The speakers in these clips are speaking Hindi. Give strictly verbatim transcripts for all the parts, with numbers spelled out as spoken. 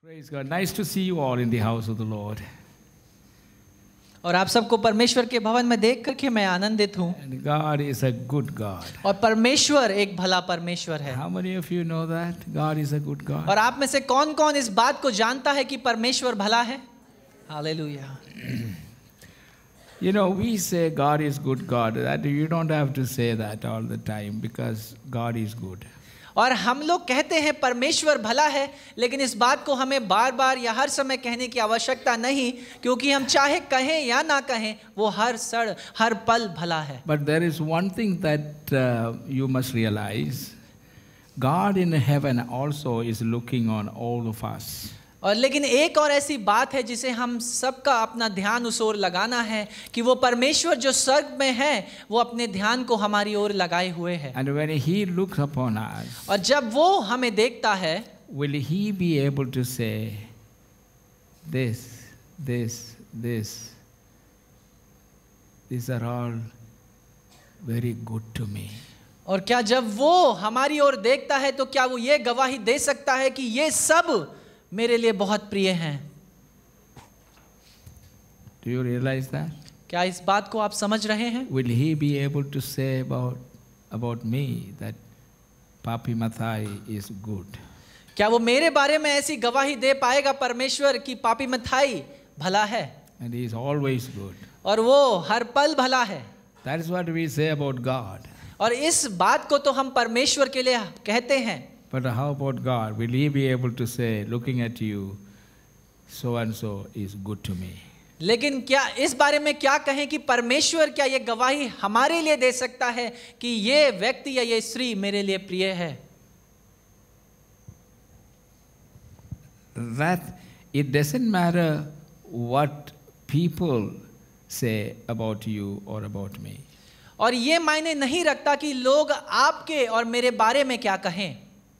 Praise God. Nice to see you all in the house of the Lord. और आप सबको परमेश्वर के भवन में देख करके मैं आनंदित हूँ। And God is a good God. और परमेश्वर एक भला परमेश्वर है। How many of you know that God is a good God? और आप में से कौन कौन इस बात को जानता है कि परमेश्वर भला है? Hallelujah. You know, we say God is good God. That you don't have to say that all the time because God is good. और हम लोग कहते हैं परमेश्वर भला है, लेकिन इस बात को हमें बार बार या हर समय कहने की आवश्यकता नहीं, क्योंकि हम चाहे कहें या ना कहें वो हर सड़ हर पल भला है। But there is one thing that uh, you must realize. God in heaven also is looking on all of us. और लेकिन एक और ऐसी बात है जिसे हम सबका अपना ध्यान उस ओर लगाना है कि वो परमेश्वर जो स्वर्ग में है वो अपने ध्यान को हमारी ओर लगाए हुए है। And when He looks upon us, और जब वो हमें देखता है, will He be able to say, this, this, this, these are all very good to me. और क्या जब वो हमारी ओर देखता है तो क्या वो ये गवाही दे सकता है कि ये सब मेरे लिए बहुत प्रिय हैं? Do you realize that? क्या इस बात को आप समझ रहे हैं? Will He be able to say about about me that Papi Mathai is good? क्या वो मेरे बारे में ऐसी गवाही दे पाएगा परमेश्वर कि पापी मथाई भला है? And He is always good. और वो हर पल भला है। That is what we say about God. और इस बात को तो हम परमेश्वर के लिए कहते हैं। But how about God? Will He be able to say, looking at you, so and so is good to me? लेकिन क्या इस बारे में क्या कहें कि परमेश्वर क्या ये गवाही हमारे लिए दे सकता है कि ये व्यक्ति या ये स्त्री मेरे लिए प्रिय है? That it doesn't matter what people say about you or about me. और ये मायने नहीं रखता कि लोग आपके और मेरे बारे में क्या कहें।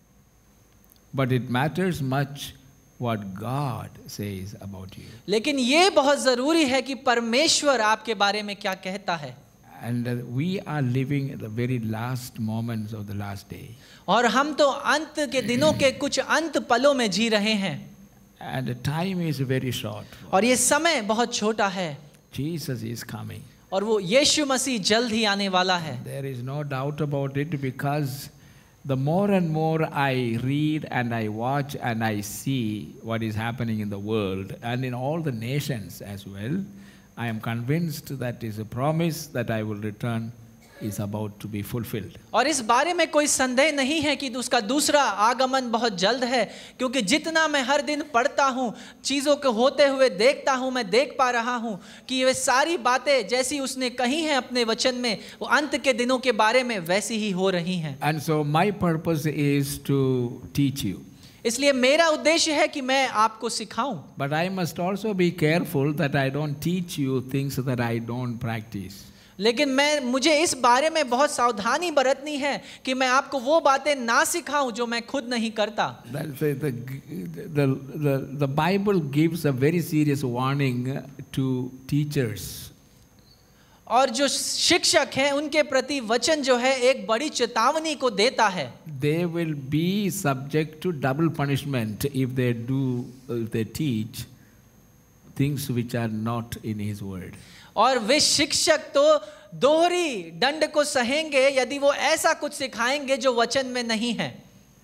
But it matters much what God says about you. लेकिन ये बहुत जरूरी है कि परमेश्वर आपके बारे में क्या कहता है। And uh, we are living the very last moments of the last day. और हम तो अंत के दिनों के कुछ अंत पलों में जी रहे हैं। And the time is very short. और ये समय बहुत छोटा है। Jesus is coming. और वो यीशु मसीह जल्द ही आने वाला है। There is no doubt about it, because the more and more I read and I watch and I see what is happening in the world and in all the nations as well, I am convinced that is a promise that I will return is about to be fulfilled. और इस बारे में कोई संदेह नहीं है कि उसका दूसरा आगमन बहुत जल्द है, क्योंकि जितना मैं हर दिन पढ़ता हूँ, चीज़ों को होते हुए देखता हूँ, मैं देख पा रहा हूँ कि वे सारी बातें जैसी उसने कही हैं अपने वचन में, वो अंत के दिनों के बारे में वैसी ही हो रही हैं। And so my purpose is to teach you. इसलिए मेरा उद्देश्य है कि मैं आपको सिखाऊं। But I must also be careful that I don't teach you things that I don't practice. लेकिन मैं मुझे इस बारे में बहुत सावधानी बरतनी है कि मैं आपको वो बातें ना सिखाऊं जो मैं खुद नहीं करता। The, the, the, the, the Bible gives a very serious warning to teachers. और जो शिक्षक हैं उनके प्रति वचन जो है एक बड़ी चेतावनी को देता है। They will be subject to double punishment if they do, if they teach things which are not in His word. और वे शिक्षक तो दोहरी दंड को सहेंगे यदि वो ऐसा कुछ सिखाएंगे जो वचन में नहीं है।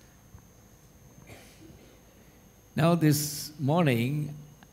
Now this morning,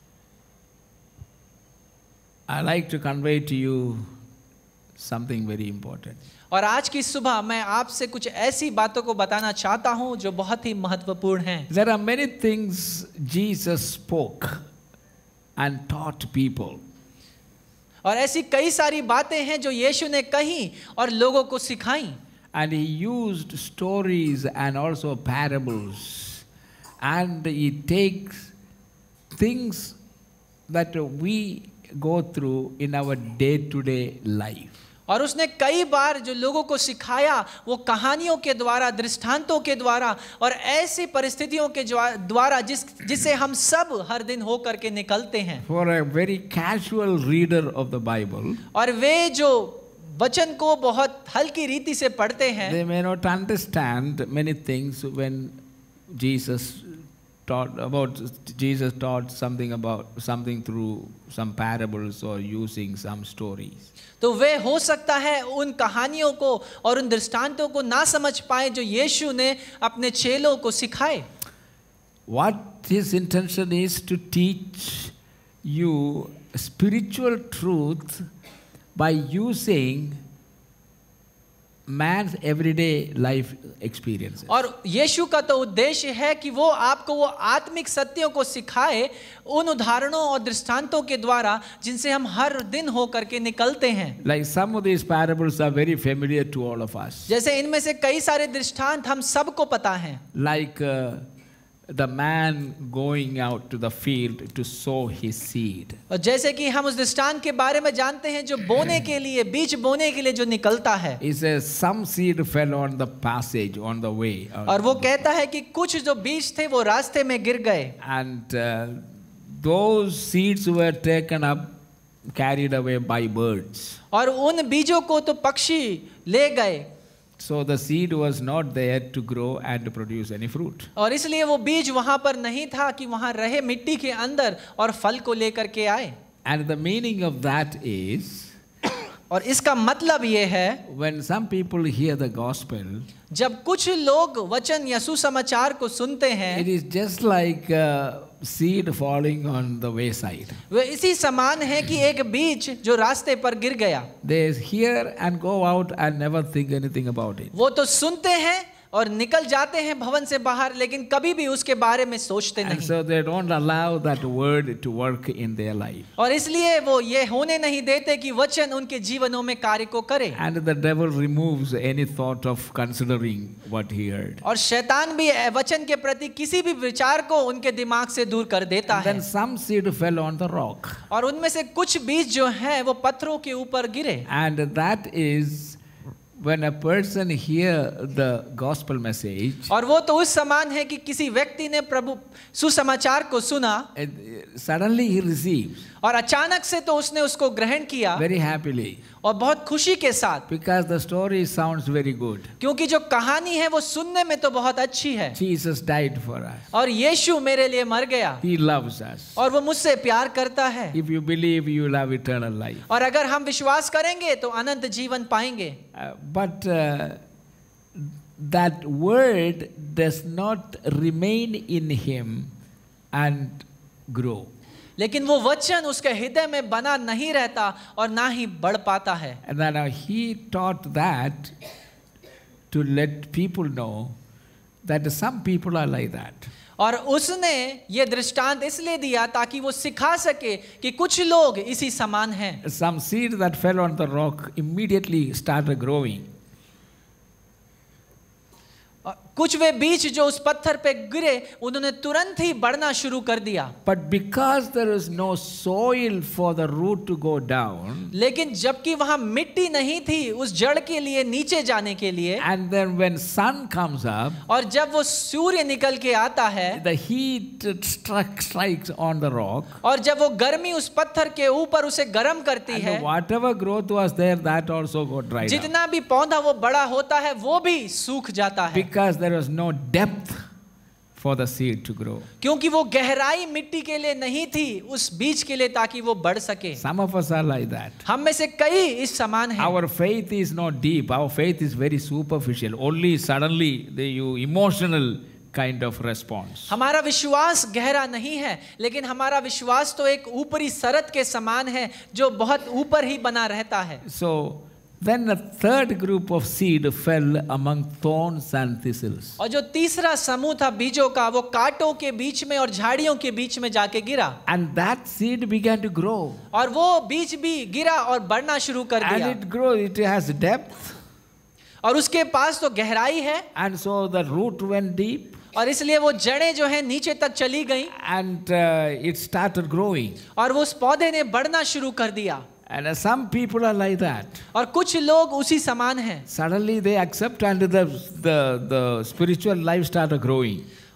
I like to convey to you something very important. और आज की सुबह मैं आपसे कुछ ऐसी बातों को बताना चाहता हूं जो बहुत ही महत्वपूर्ण हैं। There are many things Jesus spoke and taught people. और ऐसी कई सारी बातें हैं जो यीशु ने कही और लोगों को सिखाई। And He used stories and also parables. And He takes things that we go through in our day-to-day life. और उसने कई बार जो लोगों को सिखाया वो कहानियों के द्वारा, दृष्टांतों के द्वारा और ऐसी परिस्थितियों के द्वारा जिस जिसे हम सब हर दिन हो करके निकलते हैं। For a very casual reader of the Bible, और वे जो वचन को बहुत हल्की रीति से पढ़ते हैं, they may not understand many things when Jesus taught about Jesus taught something about something through some parables or using some stories. तो वे हो सकता है उन कहानियों को और उन दृष्टांतों को ना समझ पाए जो यीशु ने अपने चेलों को सिखाए. What his intention is to teach you spiritual truth by using man's everyday life experiences. और यीशु का तो उद्देश्य है कि वो आपको वो आत्मिक सत्यों को सिखाए उन उदाहरणों और दृष्टांतों के द्वारा जिनसे हम हर दिन होकर के निकलते हैं. Like some of these parables are very familiar to all of us. जैसे इनमें से कई सारे दृष्टांत हम सबको पता हैं. Like uh, the man going out to the field to sow his seed. और जैसे कि हम उस दृष्टांत के बारे में जानते हैं जो बोने के लिए बीज बोने के लिए जो निकलता है. He says some seed fell on the passage on the way. और वो कहता है कि कुछ जो बीज थे वो रास्ते में गिर गए. And uh, those seeds were taken up, carried away by birds. और उन बीजों को तो पक्षी ले गए. So the seed was not there to grow and to produce any fruit. और इसलिए वो बीज वहां पर नहीं था कि वहां रहे मिट्टी के अंदर और फल को लेकर के आए. And the meaning of that is, और इसका मतलब ये है, when some people hear the gospel, जब कुछ लोग वचन या सुसमाचार को सुनते हैं, it is just like a seed falling on the wayside. वे इसी समान है कि एक बीज जो रास्ते पर गिर गया. They hear and go out and never think anything about it. वो तो सुनते हैं और निकल जाते हैं भवन से बाहर, लेकिन कभी भी उसके बारे में सोचते And नहीं. so they don't allow that word to work in their life. और इसलिए वो ये होने नहीं देते कि वचन उनके जीवनों में कार्य को करे. And the devil removes any thought of considering what he heard. और शैतान भी वचन के प्रति किसी भी विचार को उनके दिमाग से दूर कर देता And है. then some seed fell on the rock. और उनमें से कुछ बीज जो हैं वो पत्थरों के ऊपर गिरे. And that is when a person hear the gospel message, और वो तो उस समान है कि किसी व्यक्ति ने प्रभु सुसमाचार को सुना, suddenly he receives और अचानक से तो उसने उसको ग्रहण किया very happily, और बहुत खुशी के साथ, because the story sounds very good. क्योंकि जो कहानी है वो सुनने में तो बहुत अच्छी है. Jesus died for us. और यीशु मेरे लिए मर गया, He loves us. और वो मुझसे प्यार करता है. If you believe, you will have eternal life. और अगर हम विश्वास करेंगे तो अनंत जीवन पाएंगे. Uh, but uh, that word does not remain in him and grow. लेकिन वो वचन उसके हृदय में बना नहीं रहता और ना ही बढ़ पाता है. And then uh, he taught that to let people know that some people are like that. और उसने ये दृष्टांत इसलिए दिया ताकि वो सिखा सके कि कुछ लोग इसी समान हैं. Some seed that fell on the rock immediately started growing. कुछ वे बीज जो उस पत्थर पे गिरे उन्होंने तुरंत ही बढ़ना शुरू कर दिया. But because there is no soil for the root to go down, लेकिन जबकि वहां मिट्टी नहीं थी उस जड़ के लिए नीचे जाने के लिए, and then when sun comes up, और जब वो सूर्य निकल के आता है, the heat struck, strikes on the rock, और जब वो गर्मी उस पत्थर के ऊपर उसे गर्म करती है, and whatever growth was there, that also got dried up. जितना भी पौधा वो बड़ा होता है वो भी सूख जाता है. Because there was no depth for the seed to grow. क्योंकि वो गहराई मिट्टी के लिए नहीं थी उस बीज के लिए ताकि वो बढ़ सके. Some of us are like that. हम में से कई इस समान हैं. Our faith is not deep. Our faith is very superficial. Only suddenly the you emotional kind of response. हमारा विश्वास गहरा नहीं है, लेकिन हमारा विश्वास तो एक ऊपरी सरत के समान है जो बहुत ऊपर ही बना रहता है. So then the third group of seed fell among thorns and thistles. और जो तीसरा समूह था बीजों का वो कांटों के बीच में और झाड़ियों के बीच में जाके गिरा. And that seed began to grow. और वो बीज भी गिरा और बढ़ना शुरू कर And दिया. it grows, it has depth. और उसके पास तो गहराई है. And so the root went deep. और इसलिए वो जड़ें जो है नीचे तक चली गई. And uh, it started growing. और वो उस पौधे ने बढ़ना शुरू कर दिया. And uh, some people are like that. और कुछ लोग उसी समान हैं. Suddenly they accept and the, the, the spiritual life started growing.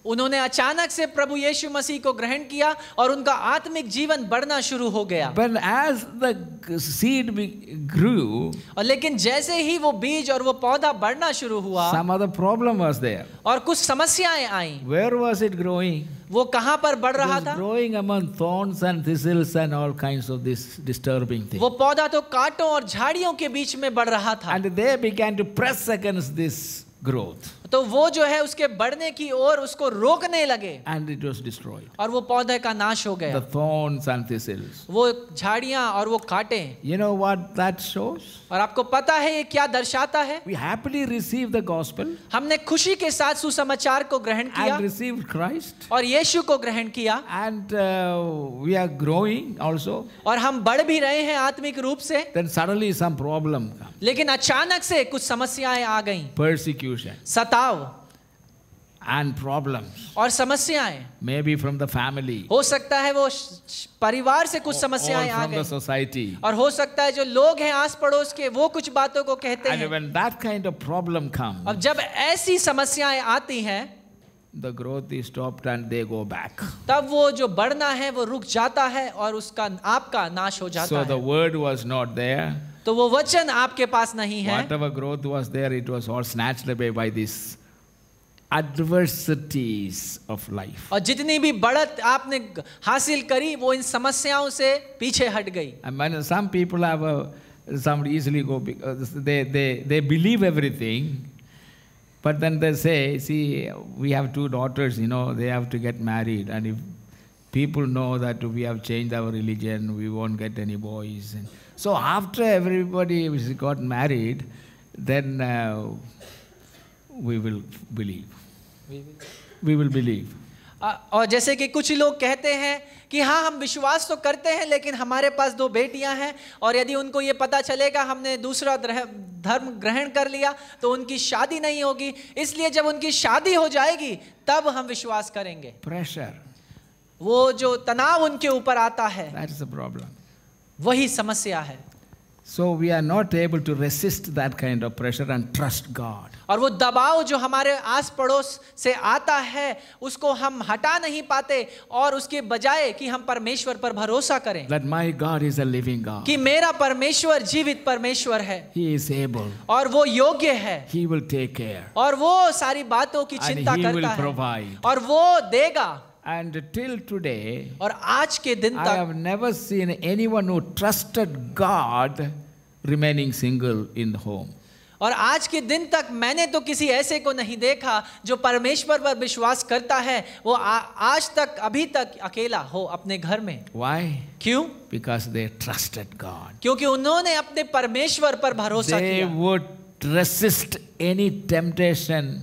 उन्होंने अचानक से प्रभु यीशु मसीह को ग्रहण किया और उनका आत्मिक जीवन बढ़ना शुरू हो गया। But as the seed be- grew, और लेकिन जैसे ही वो बीज और वो पौधा बढ़ना शुरू हुआ, some other problem was there. और कुछ समस्याएं आईं। Where was it growing? वो कहाँ पर बढ़ It रहा was था? growing among thorns and thistles and all kinds of this disturbing things. वो पौधा तो कांटों और झाड़ियों के बीच में बढ़ रहा था। And they began to press against this growth. तो वो जो है उसके बढ़ने की ओर उसको रोकने लगे, And it was destroyed. और वो पौधे का नाश हो गया। The thorns and thistles. वो झाड़ियां और वो कांटे। You know what that shows? और आपको पता है ये क्या दर्शाता है? We happily received the gospel हमने खुशी के साथ सुसमाचार को ग्रहण किया and received Christ. और यीशु को ग्रहण किया, And uh, we are growing also. और हम बढ़ भी रहे हैं आत्मिक रूप से। Then suddenly some problem comes. लेकिन अचानक से कुछ समस्याएं आ गईं, Persecution सताव and problems. और समस्याएं। Maybe from the family. हो सकता है वो श- श- परिवार से कुछ Or समस्याएं आ from the गई, society. और हो सकता है जो लोग हैं आस पड़ोस के वो कुछ बातों को कहते And हैं। when that kind of problem comes, अब जब ऐसी समस्याएं आती हैं, the growth is stopped and they go back. तब वो जो बढ़ना है वो रुक जाता है और उसका आपका नाश हो जाता So the है। word was not there. तो वो वचन आपके पास नहीं है, Whatever growth was there, it was all snatched away by these adversities of life. और जितनी भी बढ़त आपने हासिल करी वो इन समस्याओं से पीछे हट गई। And when some people have a, some easily go, because they, they, they believe everything, but then they say, see, we have two daughters, you know, they have to get married, and if people know that we have changed our religion, we won't get any boys. And so after everybody has got married, then uh, we will believe. We will believe. अ- और जैसे कि कुछ लोग कहते हैं कि हाँ हम विश्वास तो करते हैं लेकिन हमारे पास दो बेटियां हैं, और यदि उनको ये पता चलेगा हमने दूसरा द्रह- धर्म ग्रहण कर लिया तो उनकी शादी नहीं होगी, इसलिए जब उनकी शादी हो जाएगी तब हम विश्वास करेंगे। Pressure. वो जो तनाव उनके ऊपर आता है That is the problem. वही समस्या है। So we are not able to resist that kind of pressure and trust God. और वो दबाव जो हमारे आस पड़ोस से आता है उसको हम हटा नहीं पाते, और उसके बजाय कि हम परमेश्वर पर भरोसा करें That my God is a living God. कि मेरा परमेश्वर जीवित परमेश्वर है He is able. और वो योग्य है, He will take care. और वो सारी बातों की And चिंता he will करता है provide. और वो देगा। And till today, और आज के दिन I तक have never seen anyone who trusted God remaining single in the home. और आज के दिन तक मैंने तो किसी ऐसे को नहीं देखा जो परमेश्वर पर विश्वास करता है वो आ, आज तक अभी तक अकेला हो अपने घर में। Why? क्यों? Because they trusted God. क्योंकि उन्होंने अपने परमेश्वर पर भरोसा They किया। would resist any temptation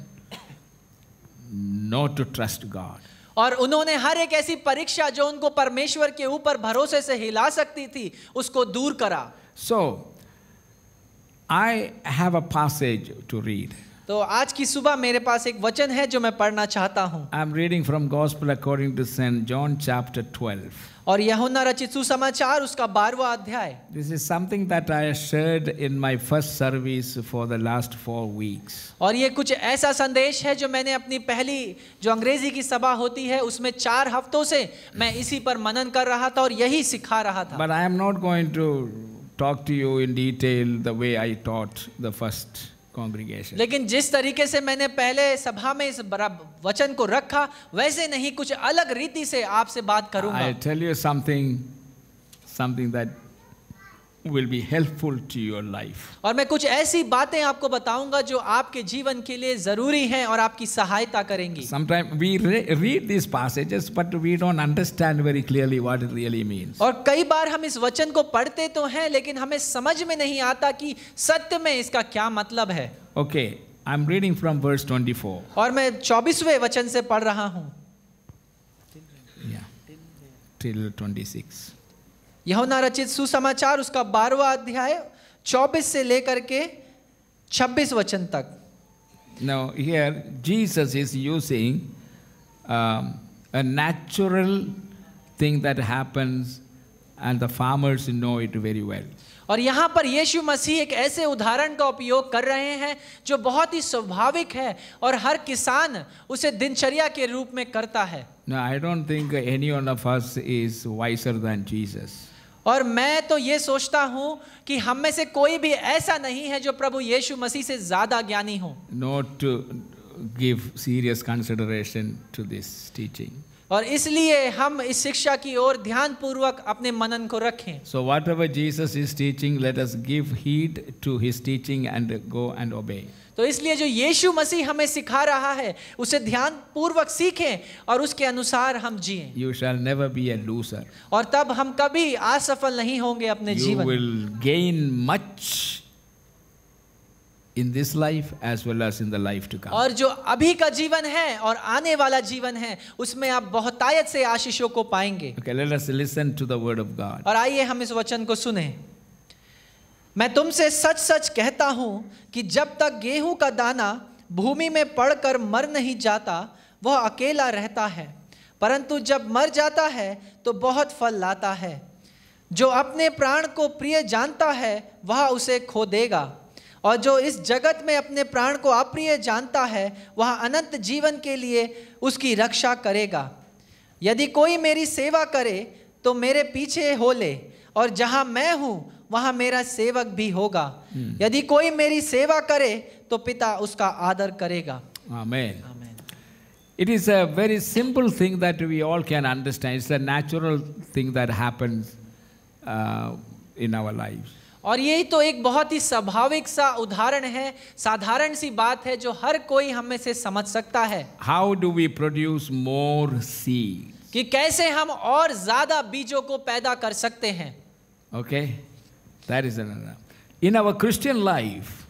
not to trust God. और उन्होंने हर एक ऐसी परीक्षा जो उनको परमेश्वर के ऊपर भरोसे से हिला सकती थी उसको दूर करा। So, I have a passage to read. तो आज की सुबह मेरे पास एक वचन है जो मैं पढ़ना चाहता हूँ, I'm reading from Gospel according to Saint John chapter twelve. और यूहन्ना रचित सुसमाचार उसका बारहवां अध्याय। This is something that I shared in my first service for the last four weeks. और ये कुछ ऐसा संदेश है जो मैंने अपनी पहली जो अंग्रेजी की सभा होती है उसमें चार हफ्तों से मैं इसी पर मनन कर रहा था और यही सिखा रहा था। But I am not going to talk to you in detail the way I taught the first congregation. लेकिन जिस तरीके से मैंने पहले सभा में इस बरा- वचन को रखा वैसे नहीं, कुछ अलग रीति से आपसे बात करूंगा। I'll tell you something, something that will be helpful to your life. और मैं कुछ ऐसी बातें आपको बताऊंगा जो आपके जीवन के लिए जरूरी हैं और आपकी सहायता करेंगी। Sometimes we re- read these passages, but we don't understand very clearly what it really means. और कई बार हम इस वचन को पढ़ते तो हैं लेकिन हमें समझ में नहीं आता कि सत्य में इसका क्या मतलब है। Okay, I'm reading from verse twenty-four. और मैं चौबीसवें वचन से पढ़ रहा हूँ, Yeah, till twenty-six. यूहन्ना रचित सुसमाचार उसका बारहवां अध्याय चौबीस से लेकर के छब्बीस वचन तक। Now here Jesus is using um, a natural thing that happens and the farmers know it very well. और यहाँ पर यीशु मसीह एक ऐसे उदाहरण का उपयोग कर रहे हैं जो बहुत ही स्वाभाविक है और हर किसान उसे दिनचर्या के रूप में करता है. Now, I don't think any one of us is wiser than Jesus. और मैं तो ये सोचता हूँ कि हम में से कोई भी ऐसा नहीं है जो प्रभु यीशु मसीह से ज्यादा ज्ञानी हो. Not to give serious consideration to this teaching. और इसलिए हम इस शिक्षा की ओर ध्यानपूर्वक अपने मनन को रखें. So whatever Jesus is teaching, let us give heed to his teaching and go and obey. तो इसलिए जो यीशु मसीह हमें सिखा रहा है उसे ध्यानपूर्वक सीखें और उसके अनुसार हम जिएं. You shall never be a loser. और तब हम कभी असफल नहीं होंगे अपने You जीवन. will gain much in this life as well as in the life to come. और जो अभी का जीवन है और आने वाला जीवन है उसमें आप बहुतायत से आशीषों को पाएंगे. Okay, let us listen to the word of God. और आइए हम इस वचन को सुने. मैं तुमसे सच सच कहता हूं कि जब तक गेहूं का दाना भूमि में पड़कर मर नहीं जाता वह अकेला रहता है, परंतु जब मर जाता है तो बहुत फल लाता है. जो अपने प्राण को प्रिय जानता है वह उसे खो देगा, और जो इस जगत में अपने प्राण को अप्रिय जानता है वह अनंत जीवन के लिए उसकी रक्षा करेगा. यदि कोई मेरी सेवा करे तो मेरे पीछे हो ले, और जहां मैं हूं वहां मेरा सेवक भी होगा. यदि कोई मेरी सेवा करे तो पिता उसका आदर करेगा. Amen. आमीन. It is a very simple thing that we all can understand. It's a natural thing that happens uh, in our lives. और यही तो एक बहुत ही स्वाभाविक सा उदाहरण है, साधारण सी बात है जो हर कोई हम में से समझ सकता है. How do we produce more seeds? कि कैसे हम और ज्यादा बीजों को पैदा कर सकते हैं. Okay, that is another. In our Christian life,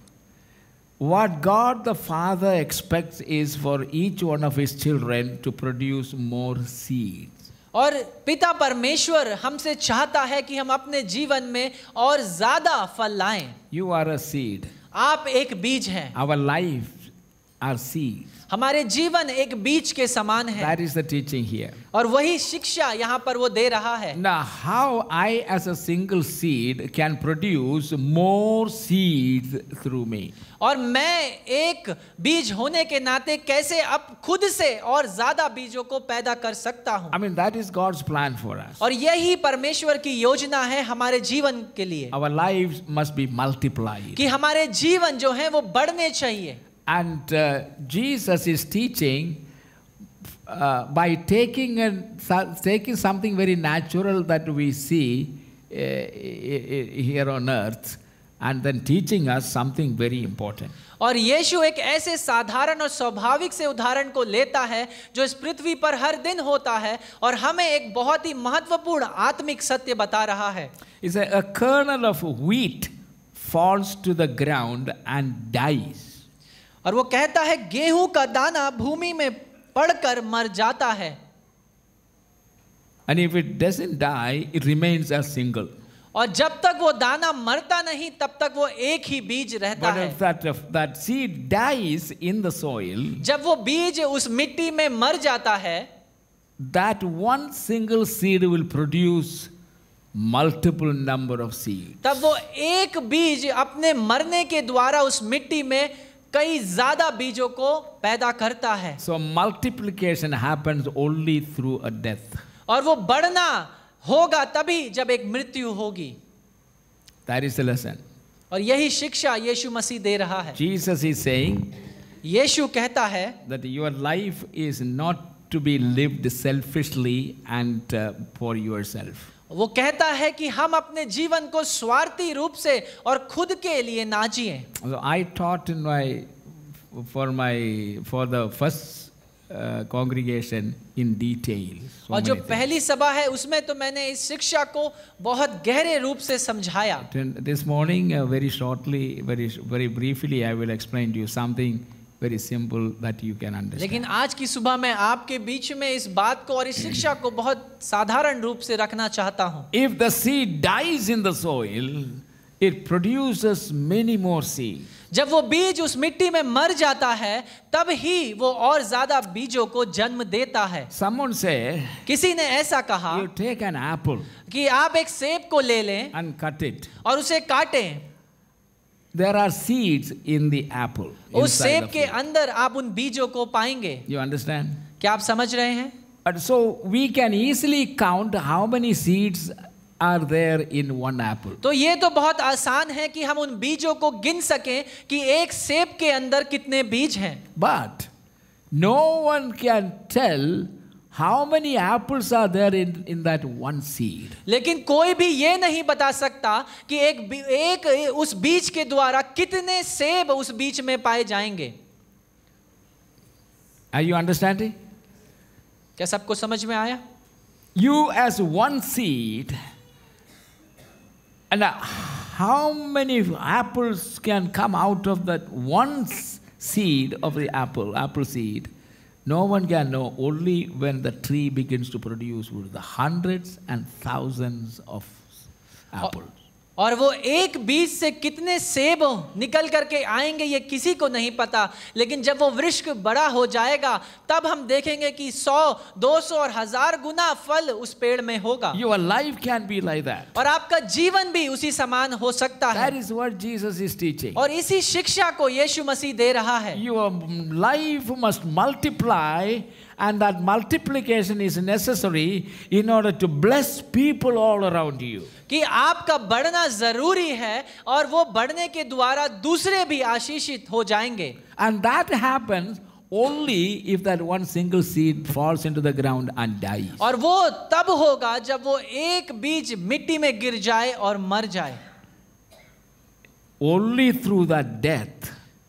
what God the Father expects is for each one of His children to produce more seeds. और पिता परमेश्वर हमसे चाहता है कि हम अपने जीवन में और ज्यादा फल लाएं. You are a seed. आप एक बीज हैं. Our lives are seeds. हमारे जीवन एक बीज के समान है. That is the teaching here. और वही शिक्षा यहाँ पर वो दे रहा है. Now, how I as a single seed can produce more seeds through me? और मैं एक बीज होने के नाते कैसे अब खुद से और ज्यादा बीजों को पैदा कर सकता हूँ. I mean, that is God's plan for us. और यही परमेश्वर की योजना है हमारे जीवन के लिए. Our lives must be multiplied. कि हमारे जीवन जो है वो बढ़ने चाहिए. And uh, Jesus is teaching uh, by taking a, taking something very natural that we see uh, here on earth and then teaching us something very important. और यीशु एक ऐसे साधारण और स्वाभाविक से उदाहरण को लेता है जो इस पृथ्वी पर हर दिन होता है और हमें एक बहुत ही महत्वपूर्ण आत्मिक सत्य बता रहा है. It's a, a kernel of wheat falls to the ground and dies. और वो कहता है गेहूं का दाना भूमि में पड़कर मर जाता है. And if it doesn't die, it remains a single. और जब तक वो दाना मरता नहीं तब तक वो एक ही बीज रहता But है. if that, if that seed dies in the soil, जब वो बीज उस मिट्टी में मर जाता है, that one single seed will produce multiple number of seeds. तब वो एक बीज अपने मरने के द्वारा उस मिट्टी में कई ज्यादा बीजों को पैदा करता है. So multiplication happens only through a death. और वो बढ़ना होगा तभी जब एक मृत्यु होगी. That is the lesson. और यही शिक्षा यीशु मसीह दे रहा है. Jesus is saying यीशु कहता है that your life is not to be lived selfishly and uh, for yourself. वो कहता है कि हम अपने जीवन को स्वार्थी रूप से और खुद के लिए ना जिएं. So I taught in my for my for the first uh, congregation in detail. So और जो many things. पहली सभा है उसमें तो मैंने इस शिक्षा को बहुत गहरे रूप से समझाया. This morning, uh, very shortly, very very briefly, I will explain to you something very simple that you can understand. लेकिन आज की सुबह मैं आपके बीच में इस बात को और इस शिक्षा को बहुत साधारण रूप से रखना चाहता हूँ. If the seed dies in the soil, it produces many more seeds. जब वो बीज उस मिट्टी में मर जाता है तब ही वो और ज्यादा बीजों को जन्म देता है। Someone say, किसी ने ऐसा कहा you take an apple कि आप एक सेब को ले लें and cut it. और उसे काटें, There are seeds in the apple. उस inside सेब the के fruit. अंदर आप उन बीजों को पाएंगे। You understand? क्या आप समझ रहे हैं? And so we can easily count how many seeds are there in one apple. तो ये तो बहुत आसान है कि हम उन बीजों को गिन सकें कि एक सेब के अंदर कितने बीज हैं। But no one can tell how many apples are there in, in that one seed. लेकिन कोई भी ये नहीं बता सकता कि एक बी- एक उस बीज के द्वारा कितने सेब उस बीज में पाए जाएंगे। Are you understanding? क्या सबको समझ में आया? You as one seed, and uh, how many apples can come out of that one s- seed of the apple, apple seed? No one can know, only when the tree begins to produce with the hundreds and thousands of apples. और वो एक बीज से कितने सेब निकल करके आएंगे ये किसी को नहीं पता, लेकिन जब वो वृक्ष बड़ा हो जाएगा तब हम देखेंगे कि सौ, दो सौ और हजार गुना फल उस पेड़ में होगा। Your life can be like that. और आपका जीवन भी उसी समान हो सकता That है। is what Jesus is teaching. और इसी शिक्षा को यीशु मसीह दे रहा है। Your life must multiply, and that multiplication is necessary in order to bless people all around you. कि आपका बढ़ना जरूरी है और वो बढ़ने के द्वारा दूसरे भी आशीषित हो जाएंगे। And that happens only if that one single seed falls into the ground and dies. और वो तब होगा जब वो एक बीज मिट्टी में गिर जाए और मर जाए। Only through that death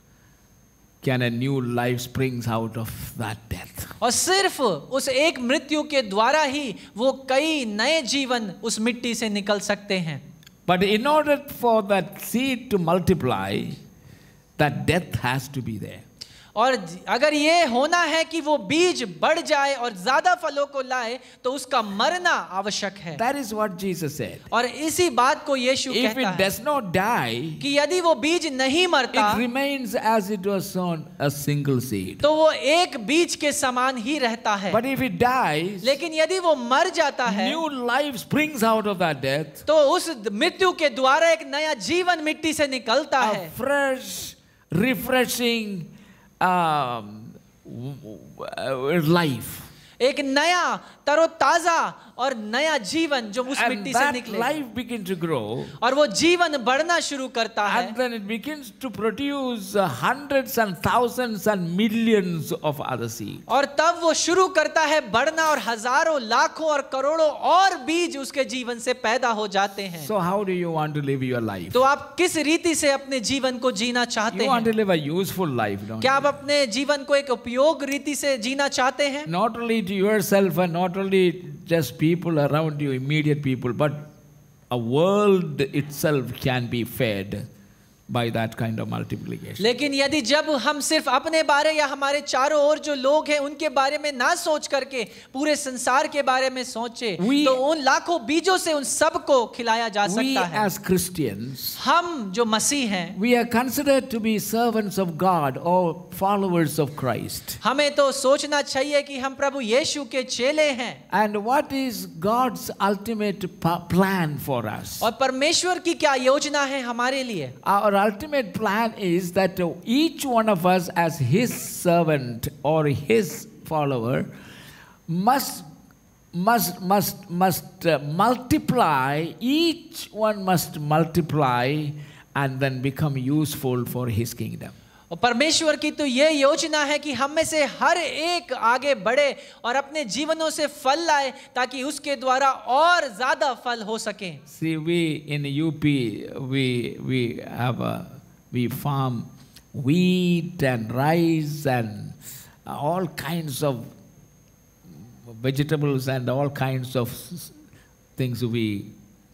can a new life springs out of that death. और सिर्फ उस एक मृत्यु के द्वारा ही वो कई नए जीवन उस मिट्टी से निकल सकते हैं। But in order for that seed to multiply, that death has to be there. और अगर ये होना है कि वो बीज बढ़ जाए और ज्यादा फलों को लाए तो उसका मरना आवश्यक है। That is what Jesus said. और इसी बात को यीशु If कहता it है does not die, कि यदि वो बीज नहीं मरता it remains as it was sown, a single seed. तो वो एक बीज के समान ही रहता है। But if it dies, लेकिन यदि वो मर जाता है new life springs out of that death. तो उस मृत्यु के द्वारा एक नया जीवन मिट्टी से निकलता A है। fresh, refreshing um, w- w- life. एक नया तरोताजा और नया जीवन जो उस And मिट्टी से that निकले life begins to grow. और वो जीवन बढ़ना शुरू करता है। And then it begins to produce uh, hundreds and thousands and millions of other seeds. और तब वो शुरू करता है बढ़ना और हजारों, लाखों और करोड़ों और बीज उसके जीवन से पैदा हो जाते हैं। So how do you want to live your life? तो आप किस रीति से अपने जीवन को जीना चाहते You want to हैं? live a useful life, don't क्या you? आप अपने जीवन को एक उपयोग रीति से जीना चाहते हैं? Not only to yourself and not only just people around you, immediate people, but a world itself can be fed by that kind of multiplication. लेकिन यदि जब हम सिर्फ अपने बारे या हमारे चारों ओर जो लोग हैं उनके बारे में ना सोच करके पूरे संसार के बारे में सोचे We- तो उन लाखों बीजों से उन सबको खिलाया जा We सकता है। as Christians, हम जो मसीह हैं we are considered to be servants of God or followers of Christ. हमें तो सोचना चाहिए कि हम प्रभु यीशु के चेले हैं। And what is God's ultimate pa- plan for us? और परमेश्वर की क्या योजना है हमारे लिए? Our ultimate plan is that uh, each one of us as his servant or his follower must must must must uh, multiply, each one must multiply and then become useful for his kingdom. और परमेश्वर की तो ये योजना है कि हम में से हर एक आगे बढ़े और अपने जीवनों से फल लाए ताकि उसके द्वारा और ज्यादा फल हो सके। See, we in U P we we have a, we farm wheat and rice and all kinds of vegetables and all kinds of s- things we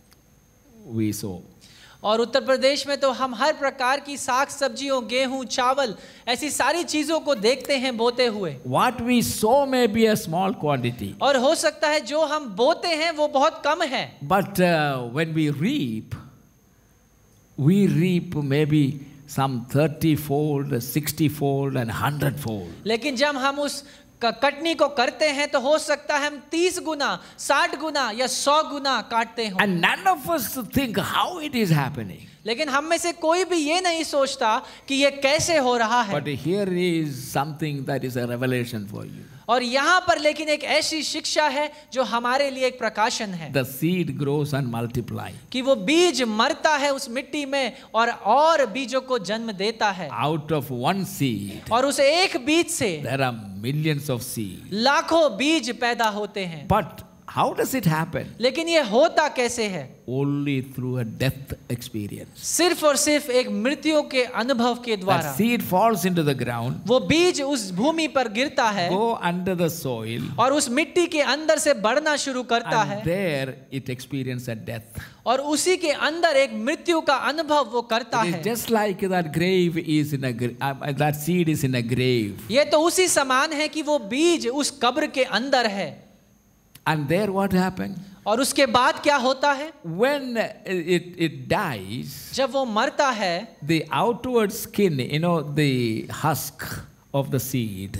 we sow. और उत्तर प्रदेश में तो हम हर प्रकार की साग सब्जियों, गेहूं, चावल ऐसी सारी चीजों को देखते हैं बोते हुए। What we sow may be a small quantity, और हो सकता है जो हम बोते हैं वो बहुत कम है, but uh, when we reap, we reap maybe some thirty fold, sixty fold, and one hundred fold. लेकिन जब हम उस क- कटनी को करते हैं तो हो सकता है हम तीस गुना, साठ गुना या सौ गुना काटते हों। And none of us think how it is happening. लेकिन हम में से कोई भी ये नहीं सोचता कि ये कैसे हो रहा है। But here is something that is a revelation for you. और यहाँ पर लेकिन एक ऐसी शिक्षा है जो हमारे लिए एक प्रकाशन है The seed grows and multiplies. कि वो बीज मरता है उस मिट्टी में और और बीजों को जन्म देता है। Out of one seed, और उस एक बीज से there are millions of seeds. लाखों बीज पैदा होते हैं। But how does it happen? लेकिन ये होता कैसे है? Only through a death experience. सिर्फ और सिर्फ एक मृत्यु के अनुभव के द्वारा। That seed falls into the ground, वो बीज उस भूमि पर गिरता है go under the soil, और उस मिट्टी के अंदर से बढ़ना शुरू करता है and there it experiences a death. और उसी के अंदर एक मृत्यु का अनुभव वो करता It है। is just like that grave is in a gra- uh, that seed is in a grave. ये तो उसी समान है कि वो बीज उस कब्र के अंदर है। And there what happened? और उसके बाद क्या होता है? When it, it dies, जब वो मरता है the outward skin, you know, the husk of the seed,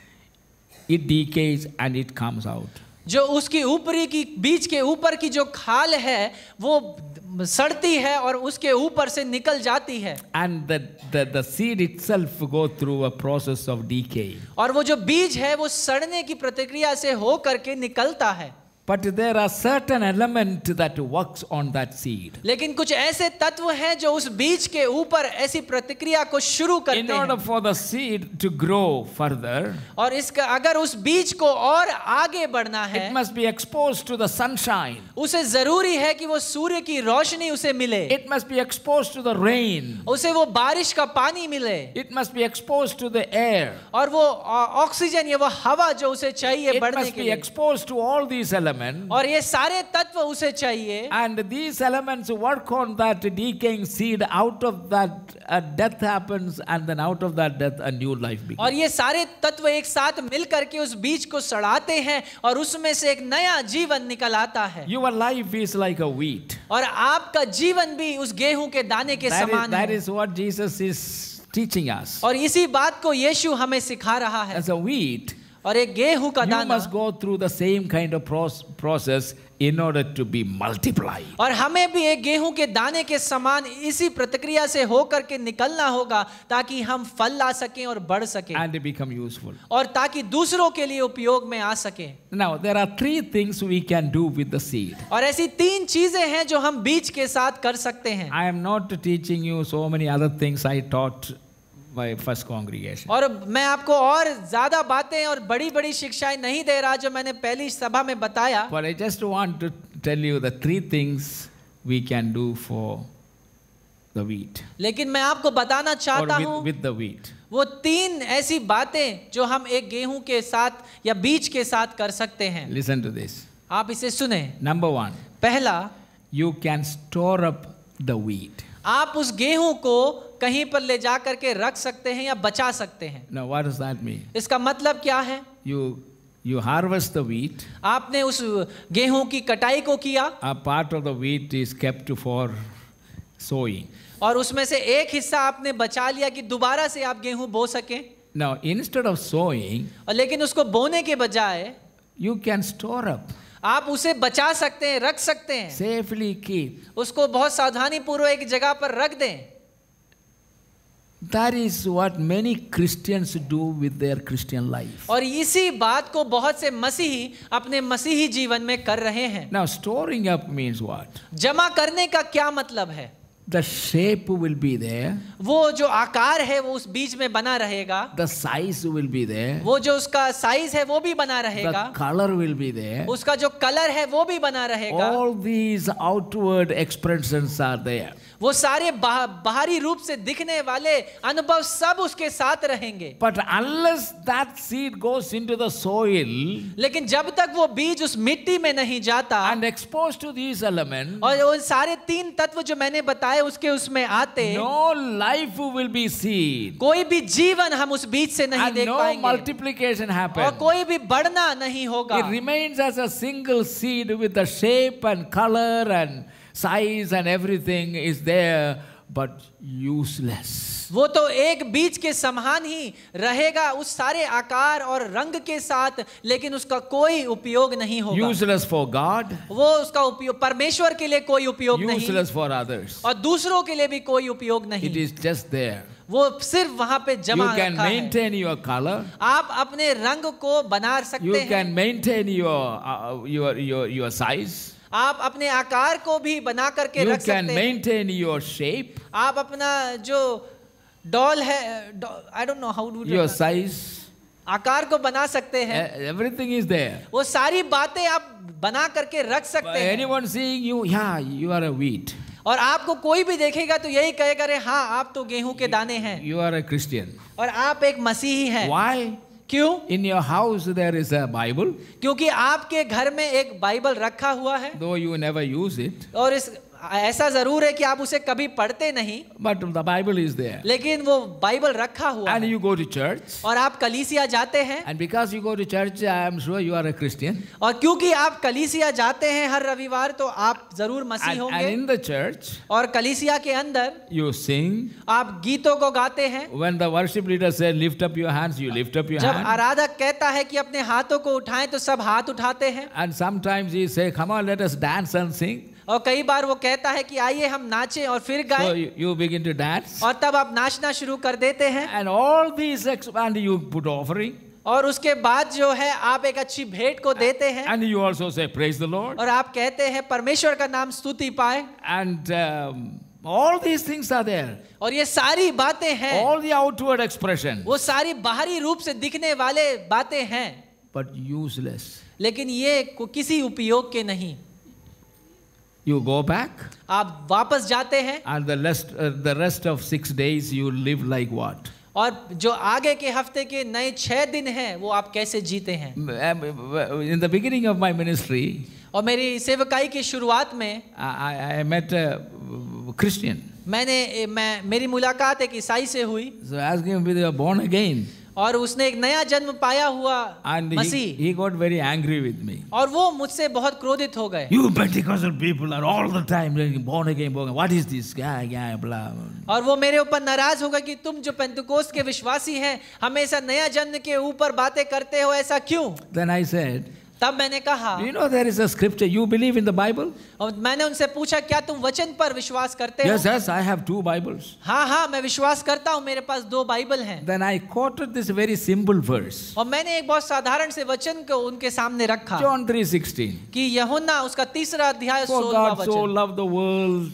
it decays and it comes out. जो उसकी ऊपरी की बीज के ऊपर की जो खाल है वो सड़ती है और उसके ऊपर से निकल जाती है। And the, the, the seed itself go through a process of decay. और वो जो बीज है वो सड़ने की प्रतिक्रिया से हो करके निकलता है। But there are certain element that works on that seed. लेकिन कुछ ऐसे तत्व हैं जो उस बीज के ऊपर ऐसी प्रतिक्रिया को शुरू In करते order हैं। for the seed to grow further, और इसका अगर उस बीज को और आगे बढ़ना है it must be exposed to the sunshine. उसे जरूरी है कि वो सूर्य की रोशनी उसे मिले, It must be exposed to the rain. उसे वो बारिश का पानी मिले It must be exposed to the air. और वो ऑ- ऑक्सीजन या वो हवा जो उसे चाहिए It बढ़ने must के be लिए, exposed to all these elements. और ये सारे तत्व उसे चाहिए। And these elements work on that decaying seed. Out of that, a death happens, and then out of that death, a new life begins. और ये सारे तत्व एक साथ मिल करके उस बीज को सड़ाते हैं और उसमें से एक नया जीवन निकल आता है। Your life is like a wheat. और आपका जीवन भी उस गेहूं के दाने के That is, समान that है। is what Jesus is teaching us. और इसी बात को यीशु हमें सिखा रहा है। As a wheat, और एक गेहूं का you दाना, must go through the same kind of pros- process in order to be multiplied. और हमें भी एक गेहूं के दाने के समान इसी प्रतिक्रिया से होकर के निकलना होगा ताकि हम फल ला सकें और बढ़ सकें And become useful. और ताकि दूसरों के लिए उपयोग में आ सके। Now, there are three things we can do with the seed. और ऐसी तीन चीजें हैं जो हम बीज के साथ कर सकते हैं। I am not teaching you so many other things I taught my first congregation. और मैं आपको और ज्यादा बातें और बड़ी बड़ी शिक्षाएं नहीं दे रहा जो मैंने पहली सभा में बताया, But I just want to tell you the three things we can do for the wheat. लेकिन मैं आपको बताना Or चाहता with, हूँ with the wheat. वो तीन ऐसी बातें जो हम एक गेहूं के साथ या बीज के साथ कर सकते हैं। Listen to this. आप इसे सुने। Number one, पहला, you can store up the wheat. आप उस गेहूं को कहीं पर ले जा करके रख सकते हैं या बचा सकते हैं। Now, what does that mean? इसका मतलब क्या है? You you harvest the wheat. आपने उस गेहूं की कटाई को किया A part of the wheat is kept for sowing. और उसमें से एक हिस्सा आपने बचा लिया कि दोबारा से आप गेहूं बो सकें। Now, instead of sowing, और लेकिन उसको बोने के बजाय you can store up, आप उसे बचा सकते हैं, रख सकते हैं, safely keep. उसको बहुत सावधानी पूर्वक एक जगह पर रख दें। That is what many Christians do with their Christian life. और इसी बात को बहुत से मसीही अपने मसीही जीवन में कर रहे हैं। Now, storing up means what? जमा करने का क्या मतलब है? The shape will be there, वो जो आकार है वो उस बीज में बना रहेगा, the size will be there, वो जो उसका साइज है वो भी बना रहेगा, the color will be there. उसका जो कलर है वो भी बना रहेगा। All these outward expressions are there. वो सारे बाह, बाहरी रूप से दिखने वाले अनुभव सब उसके साथ रहेंगे। But unless that seed goes into the soil लेकिन जब तक वो बीज उस मिट्टी में नहीं जाता and exposed to these elements, और वो सारे तीन तत्व जो मैंने बताए उसके उसमें आते, no life will be seen, कोई भी जीवन हम उस बीज से नहीं and देख no पाएंगे multiplication और happens. कोई भी बढ़ना नहीं होगा। It remains as a single seed with the shape and color and size and everything is there, but useless. वो तो एक बीज के समान ही रहेगा उस सारे आकार और रंग के साथ, लेकिन उसका कोई उपयोग नहीं होगा। Useless for God, वो उसका उपयोग परमेश्वर के लिए कोई उपयोग नहीं, useless for others. और दूसरों के लिए भी कोई उपयोग नहीं। It is just there. वो सिर्फ वहां पे You जमा can रखा है। maintain your color. आप अपने रंग को बना सकते You हैं, can maintain your uh, your your your size. आप अपने आकार को भी बना करके You रख can सकते हैं, maintain your shape, आप अपना जो डॉल है, I don't know how do your size. आकार को बना सकते हैं। E- Everything is there. वो सारी बातें आप बना करके रख सकते हैं, Anyone seeing you, yeah, you are a wheat. और आपको कोई भी देखेगा तो यही कहेगा, अरे हाँ आप तो गेहूं के दाने हैं, You are a Christian. और आप एक मसीही हैं। Why? क्यों? In your house there is a Bible, क्योंकि आपके घर में एक बाइबल रखा हुआ है, though you never use it, और इस ऐसा जरूर है कि आप उसे कभी पढ़ते नहीं, but the Bible is there. लेकिन वो बाइबल रखा हुआ And है। you go to church, और आप कलीसिया जाते हैं, and because you go to church, I am sure you are a Christian. और क्योंकि आप कलीसिया जाते हैं हर रविवार तो आप जरूर मसीह And, and होंगे। in the church, और कलीसिया के अंदर you sing. आप गीतों को गाते हैं। When the worship leader says, lift up your hands, you lift up your जब hands. आराधक कहता है कि अपने हाथों को उठाएं तो सब हाथ उठाते हैं। And sometimes he say, come on, let us dance and sing. और कई बार वो कहता है कि आइए हम नाचें और फिर So गाएं, you, you begin to dance. और तब आप नाचना शुरू कर देते हैं। And all these, ex- and you put offering. और उसके बाद जो है आप एक अच्छी भेंट को देते हैं, And you also say, praise the Lord. और आप कहते हैं परमेश्वर का नाम स्तुति पाए। And um, all these things are there. और ये सारी बातें हैं, All the outward expression, वो सारी बाहरी रूप से दिखने वाले बातें हैं, but useless. लेकिन ये को किसी उपयोग के नहीं। You go back, आप वापस जाते हैं, and the rest, uh, the rest of six days you live like what? और जो आगे के हफ्ते के नए छह दिन हैं वो आप कैसे जीते हैं। In the beginning of my ministry, और मेरी सेवकाई की शुरुआत में I, I I met a Christian. मैंने मैं मेरी मुलाकात एक ईसाई से हुई, So I asked him whether you are born again. और उसने एक नया जन्म पाया हुआ And he, Masih, he got very angry with me. और वो मुझसे बहुत क्रोधित हो गए। You Pentecostal people are all the time like, born again, born again. What is this guy, guy, blah. और वो मेरे ऊपर नाराज होगा कि तुम जो पेंतुकोस्त के विश्वासी हैं हमेशा नया जन्म के ऊपर बातें करते हो, ऐसा क्यों? Then I said, तब मैंने कहा, do you know there is a scripture? You believe in the Bible? और मैंने उनसे पूछा क्या तुम वचन पर विश्वास करते हो? Yes, yes, I have two Bibles. हाँ हाँ मैं विश्वास करता हूँ, मेरे पास दो बाइबल हैं। Then I quoted this very simple verse. और मैंने एक बहुत साधारण से वचन को उनके सामने रखा John three sixteen. कि यूहन्ना उसका तीसरा अध्याय For सोलहवां God so वचन, loved the world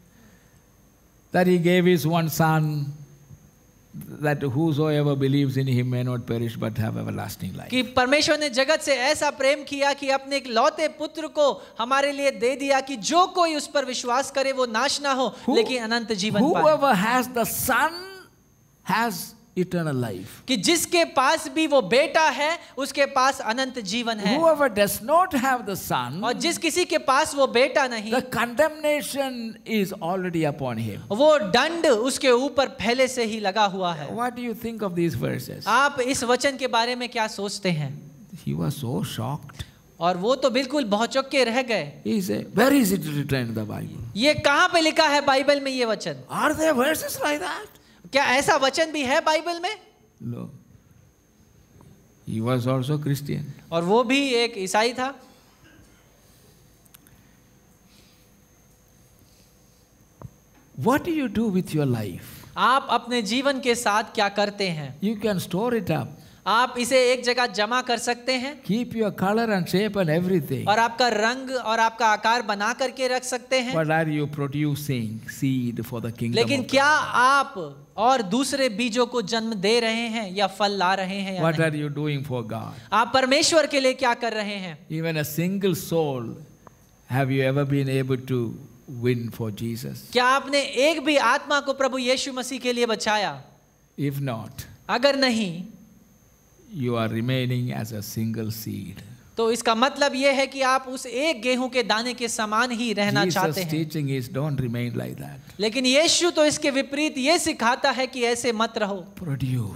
that he gave his one son, that whosoever believes in him may not perish but have everlasting life. कि परमेश्वर ने जगत से ऐसा प्रेम किया कि अपने एक लौते पुत्र को हमारे लिए दे दिया कि जो कोई उस पर विश्वास करे वो नाश ना हो Who- लेकिन अनंत जीवन पाए। Whoever has the son has eternal life. कि जिसके पास भी वो बेटा है उसके पास अनंत जीवन है, Whoever does not have the son, और जिस किसी के पास वो बेटा नहीं, the condemnation is already upon him. वो दंड उसके ऊपर पहले से ही लगा हुआ है। What do you think of these verses? आप इस वचन के बारे में क्या सोचते हैं? He was so shocked. और वो तो बिल्कुल भौचक्के रह गए। He said, where is it written in the Bible? ये कहाँ पे लिखा है बाइबल में ये वचन? Are there verses like that? क्या ऐसा वचन भी है बाइबल में? No. He was also Christian. और वो भी एक ईसाई था। What do you do with your life? आप अपने जीवन के साथ क्या करते हैं? You can store it up. आप इसे एक जगह जमा कर सकते हैं, Keep your color and shape and everything. और आपका रंग और आपका आकार बना करके रख सकते हैं, But are you producing seed for the kingdom लेकिन of God? क्या आप और दूसरे बीजों को जन्म दे रहे हैं या फल ला रहे हैं या What नहीं? are you doing for God? आप परमेश्वर के लिए क्या कर रहे हैं? Even a single soul, have you ever been able to win for Jesus? क्या आपने एक भी आत्मा को प्रभु यीशु मसीह के लिए बचाया? If not, अगर नहीं you are remaining as a single seed. तो इसका मतलब यह है कि आप उस एक गेहूं के दाने के समान ही रहना चाहते Jesus' हैं। teaching is don't remain like that. लेकिन यीशु तो इसके विपरीत ये सिखाता है कि ऐसे मत रहो, Produce.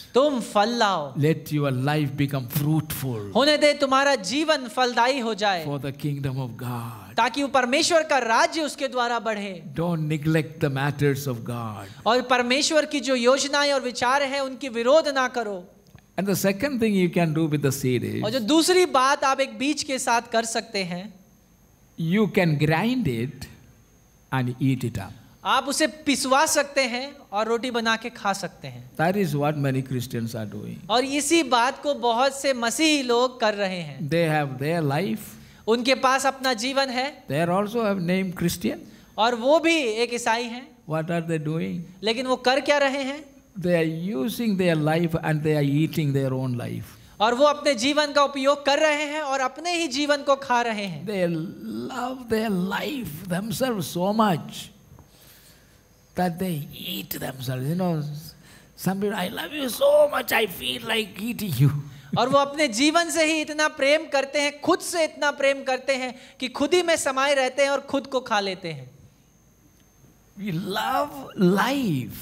तुम फल लाओ, Let your life become fruitful होने दे तुम्हारा जीवन फलदायी हो जाए, for the kingdom of God. ताकि वो परमेश्वर का राज्य उसके द्वारा बढ़े। Don't neglect the matters of God. और परमेश्वर की जो योजनाएं और विचार हैं उनकी विरोध ना करो। And the second thing you can do with the seed और जो is दूसरी बात आप एक बीज के साथ कर सकते हैं, you can grind it and eat it up. आप उसे पिसवा सकते हैं और रोटी बना के खा सकते हैं। That is what many Christians are doing. और इसी बात को बहुत से मसीही लोग कर रहे हैं। They have their life. उनके पास अपना जीवन है They are also have named Christian. और वो भी एक ईसाई हैं, What are they doing? लेकिन वो कर क्या रहे हैं? They are using their life and they are eating their own life. और वो अपने जीवन का उपयोग कर रहे हैं और अपने ही जीवन को खा रहे हैं। They love their life themselves so much that they eat themselves. You know, some people, I love you so much, I feel like eating you. और वो अपने जीवन से ही इतना प्रेम करते हैं, खुद से इतना प्रेम करते हैं कि खुद ही में समाये रहते हैं और खुद को खा लेते हैं। We love life.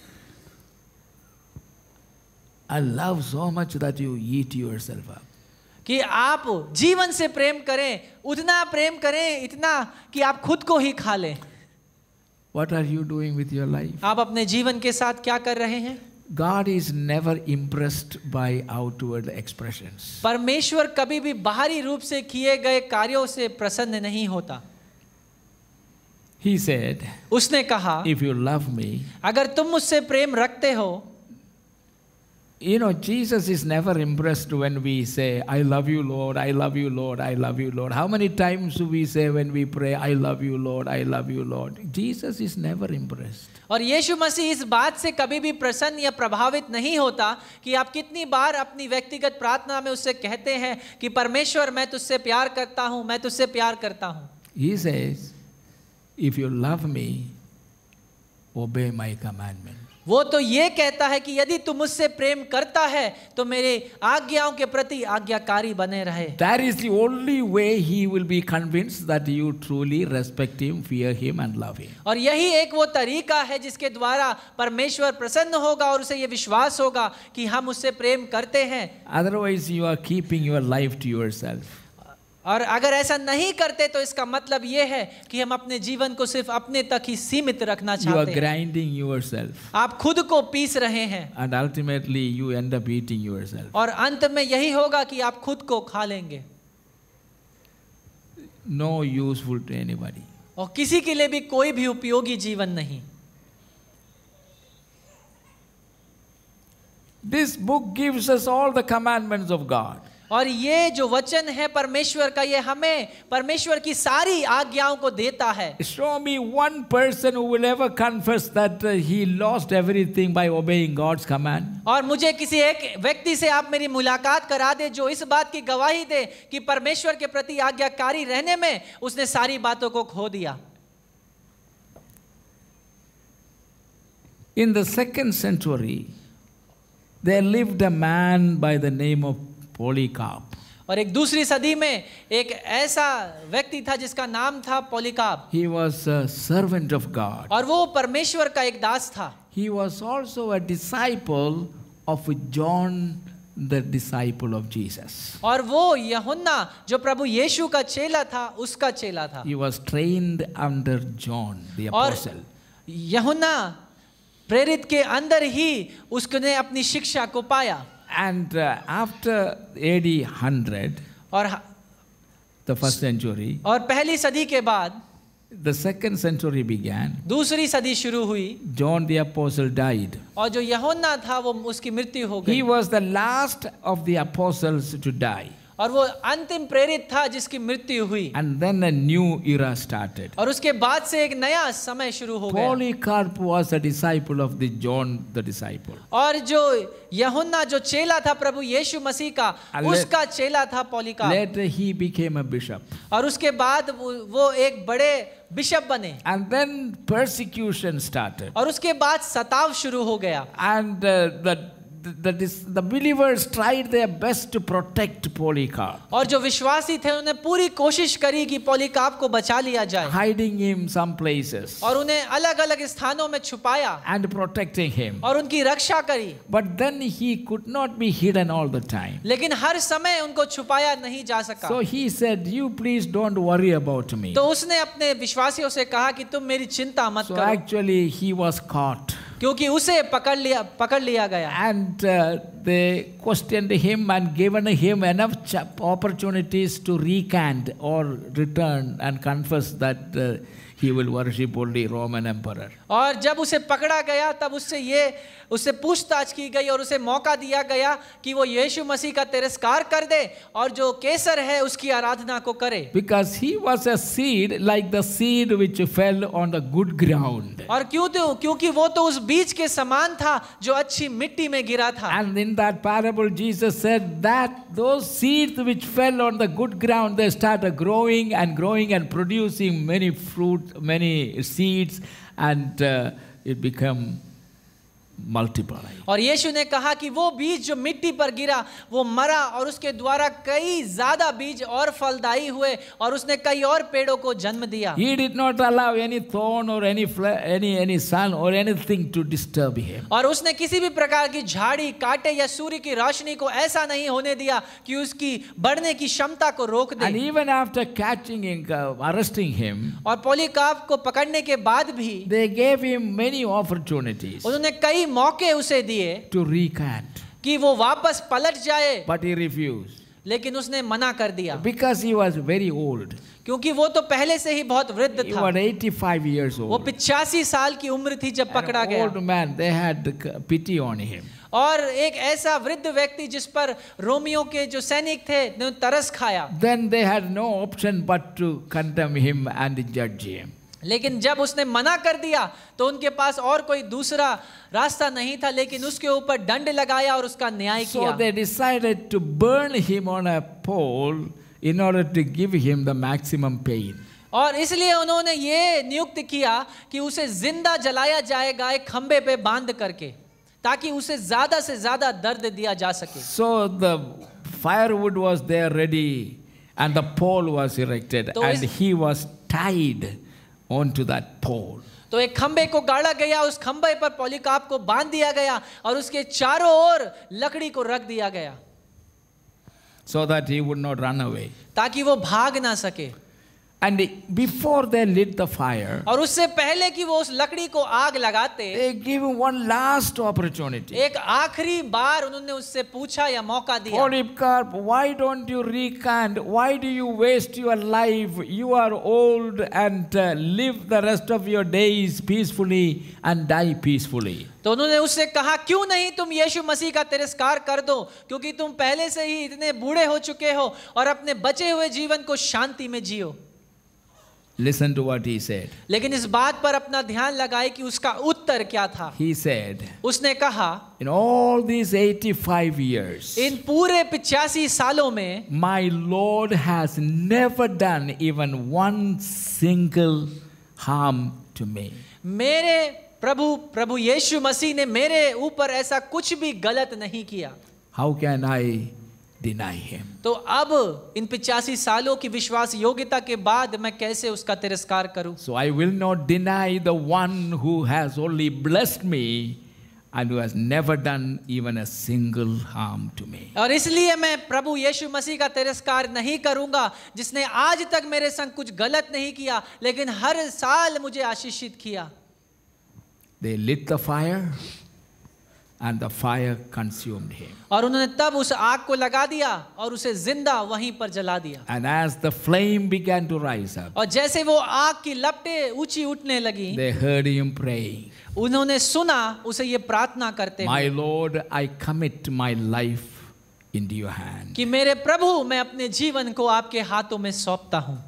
I love so much that you eat yourself up. कि आप जीवन से प्रेम करें, उतना प्रेम करें, इतना कि आप खुद को ही खा लें। What are you doing with your life? आप अपने जीवन के साथ क्या कर रहे हैं? God is never impressed by outward expressions. परमेश्वर कभी भी बाहरी रूप से किए गए कार्यों से प्रसन्न नहीं होता। He said, उसने कहा, if you love me, अगर तुम मुझसे प्रेम रखते हो, you know, Jesus is never impressed when we say, I love you, Lord, I love you, Lord, I love you, Lord. How many times do we say when we pray, I love you, Lord, I love you, Lord? Jesus is never impressed. और यीशु मसीह इस बात से कभी भी प्रसन्न या प्रभावित नहीं होता कि आप कितनी बार अपनी व्यक्तिगत प्रार्थना में उससे कहते हैं कि परमेश्वर मैं तुझसे प्यार करता हूं, मैं तुझसे प्यार करता हूं। He says, if you love me, obey my commandment. वो तो ये कहता है कि यदि तू मुझसे प्रेम करता है तो मेरे आज्ञाओं के प्रति आज्ञाकारी बने रहे। That is the only way he will be convinced that you truly respect him, fear him and love him. और यही एक वो तरीका है जिसके द्वारा परमेश्वर प्रसन्न होगा और उसे ये विश्वास होगा कि हम उससे प्रेम करते हैं। Otherwise you are keeping your life to yourself. और अगर ऐसा नहीं करते तो इसका मतलब ये है कि हम अपने जीवन को सिर्फ अपने तक ही सीमित रखना You are चाहते हैं। grinding yourself. आप खुद को पीस रहे हैं And ultimately you end up eating yourself. और अंत में यही होगा कि आप खुद को खा लेंगे No useful to anybody. और किसी के लिए भी कोई भी उपयोगी जीवन नहीं। This book gives us all the commandments of God. और ये जो वचन है परमेश्वर का, ये हमें परमेश्वर की सारी आज्ञाओं को देता है। Show me one person who will ever confess that uh, he lost everything by obeying God's command. और मुझे किसी एक व्यक्ति से आप मेरी मुलाकात करा दे जो इस बात की गवाही दे कि परमेश्वर के प्रति आज्ञाकारी रहने में उसने सारी बातों को खो दिया। In the second century, there lived a man by the name of Polycarp. और एक दूसरी सदी में एक ऐसा व्यक्ति था जिसका नाम था Polycarp. He was a servant of God. और वो परमेश्वर का एक दास था। He was also a disciple of John, the disciple of Jesus. और वो यूहन्ना जो प्रभु यीशु का चेला था उसका चेला था। He was trained under John, the और apostle. यूहन्ना प्रेरित के अंदर ही उसने अपनी शिक्षा को पाया। And uh, after A D one hundred, और the first century, और पहली सदी के बाद the second century began. दूसरी सदी शुरू हुई। John the apostle died. और जो यूहन्ना था वो उसकी मृत्यु हो He गई। was the last of the apostles to die. और वो अंतिम प्रेरित था जिसकी मृत्यु हुई। And then a new era started. और उसके बाद से एक नया समय शुरू हो गया। Polycarp was a disciple of the John the disciple. और जो यूहन्ना जो चेला था प्रभु यीशु मसीह का, उसका चेला था Polycarp. Later he became a bishop. और उसके बाद वो, वो एक बड़े बिशप बने। And then persecution started. और उसके बाद सताव शुरू हो गया। And uh, the that is, the believers tried their best to protect Polycarp, और जो विश्वासी थे उन्होंने पूरी कोशिश करी कि पॉलीकार्प को बचा लिया जाए, hiding him some places और उन्हें अलग अलग स्थानों में छुपाया and protecting him. और उनकी रक्षा करी, But then he could not be hidden all the time. लेकिन हर समय उनको छुपाया नहीं जा सका. So he said, you please don't worry about me. तो उसने अपने विश्वासियों से कहा कि तुम मेरी चिंता मत So करो, actually he was caught. क्योंकि उसे पकड़ लिया पकड़ लिया गया. And uh, they questioned him and given him enough ch- opportunities to recant or return and confess that uh, he will worship only Roman emperor. और जब उसे पकड़ा गया तब उससे ये उससे पूछताछ की गई और उसे मौका दिया गया कि वो यीशु मसीह का तिरस्कार कर दे और जो केसर है उसकी आराधना को करे. Because he was a seed like the seed which fell on the good ground. और क्यों तो क्योंकि वो तो उस बीज के समान था जो अच्छी मिट्टी में गिरा था. And in that parable Jesus said that those seeds which fell on the good ground, they started growing and growing and producing many fruit, many seeds, and uh, it became multiply. और यीशु ने कहा कि वो बीज जो मिट्टी पर गिरा वो मरा और उसके द्वारा कई ज्यादा बीज और फलदायी हुए और उसने कई और पेड़ों को जन्म दिया. He did not allow any thorn or any fla- any any sun or anything to disturb him. और उसने किसी भी प्रकार की झाड़ी कांटे या सूर्य की रोशनी को ऐसा नहीं होने दिया कि उसकी बढ़ने की क्षमता को रोक दे. And even after catching him, uh, arresting him, और पॉलीकार्प को पकड़ने के बाद भी they gave him many opportunities उन्होंने कई मौके उसे दिए to recant, कि वो वापस पलट जाए, but he refused लेकिन उसने मना कर दिया because he was very old. क्योंकि वो तो पहले से ही बहुत वृद्ध He था. was eighty-five years वो old. पिचासी साल की उम्र थी जब पकड़ा An गया. old man, they had pity on him. और एक ऐसा वृद्ध व्यक्ति जिस पर रोमियो के जो सैनिक थे ने तरस खाया. Then they had no option but to condemn him and judge him. लेकिन जब उसने मना कर दिया तो उनके पास और कोई दूसरा रास्ता नहीं था लेकिन उसके ऊपर दंड लगाया और उसका न्याय So किया. they decided to burn him on a pole in order to give him the maximum pain. और इसलिए उन्होंने ये नियुक्त किया कि उसे जिंदा जलाया जाएगा एक खंबे पे बांध करके ताकि उसे ज्यादा से ज्यादा दर्द दिया जा सके. So the firewood was there ready and the pole was erected तो and इस- he was tied onto that pole. तो एक खंबे को गाड़ा गया, उस खंबे पर पॉलीकार्प को बांध दिया गया और उसके चारों ओर लकड़ी को रख दिया गया So that he would not run away. ताकि वो भाग ना सके. And before they lit the fire, और उससे पहले कि वो उस लकड़ी को आग लगाते they gave him one last opportunity. एक आखिरी बार उन्होंने उससे पूछा या मौका दिया. Polycarp, why don't you recant? Why do you waste your life? You are old and uh, live the rest of your days peacefully and die peacefully. तो उन्होंने उससे कहा क्यों नहीं तुम यीशु मसीह का तिरस्कार कर दो क्योंकि तुम पहले से ही इतने बूढ़े हो चुके हो और अपने बचे हुए जीवन को शांति में जियो. Listen to what he said. लेकिन इस बात पर अपना ध्यान लगाए कि उसका उत्तर क्या था. He said, उसने कहा in all these eighty-five years, इन पूरे पिचासी सालों में my Lord has never done even one single harm to me. मेरे प्रभु प्रभु यीशु मसीह ने मेरे ऊपर ऐसा कुछ भी गलत नहीं किया. How can I deny him? तो अब इन पिचासी सालों की विश्वास योग्यता के बाद मैं कैसे उसका तिरस्कार करूं. So I will not deny the one who has only blessed me and who has never done even a single harm to me. और इसलिए मैं प्रभु यीशु मसीह का तिरस्कार नहीं करूंगा जिसने आज तक मेरे संग कुछ गलत नहीं किया लेकिन हर साल मुझे आशीषित किया. They lit the fire and the fire consumed him. और उन्होंने तब उस आग को लगा दिया और उसे जिंदा वहीं पर जला दिया. And as the flame began to rise up, और जैसे वो आग की लपटें ऊंची उठने लगी they heard him praying, उन्होंने सुना उसे ये प्रार्थना करते My हुए Lord, I commit my life into your hand. कि मेरे प्रभु मैं अपने जीवन को आपके हाथों में सौंपता हूं.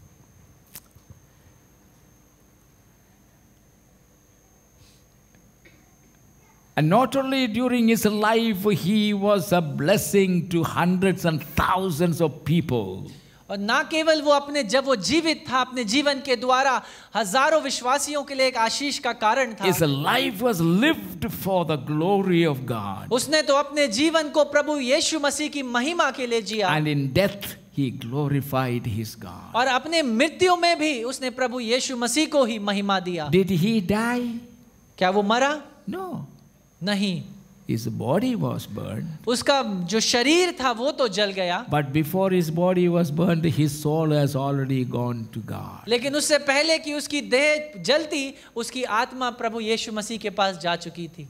And not only during his life, he was a blessing to hundreds and thousands of people. और ना केवल वो अपने जब वो जीवित था अपने जीवन के द्वारा हजारों विश्वासियों के लिए एक आशीष का कारण था। His life was lived for the glory of God. उसने तो अपने जीवन को प्रभु यीशु मसीह की महिमा के लिए जिया। And in death he glorified his God. और अपने मृत्यु में भी उसने प्रभु यीशु मसीह को ही महिमा दिया। Did he die? क्या वो मरा? No. नहीं। His body was burned. उसका जो शरीर था वो तो जल गया। But before his body was burned, his soul has already gone to God. लेकिन उससे पहले कि उसकी देह जलती, उसकी आत्मा प्रभु यीशु मसीह के पास जा चुकी थी।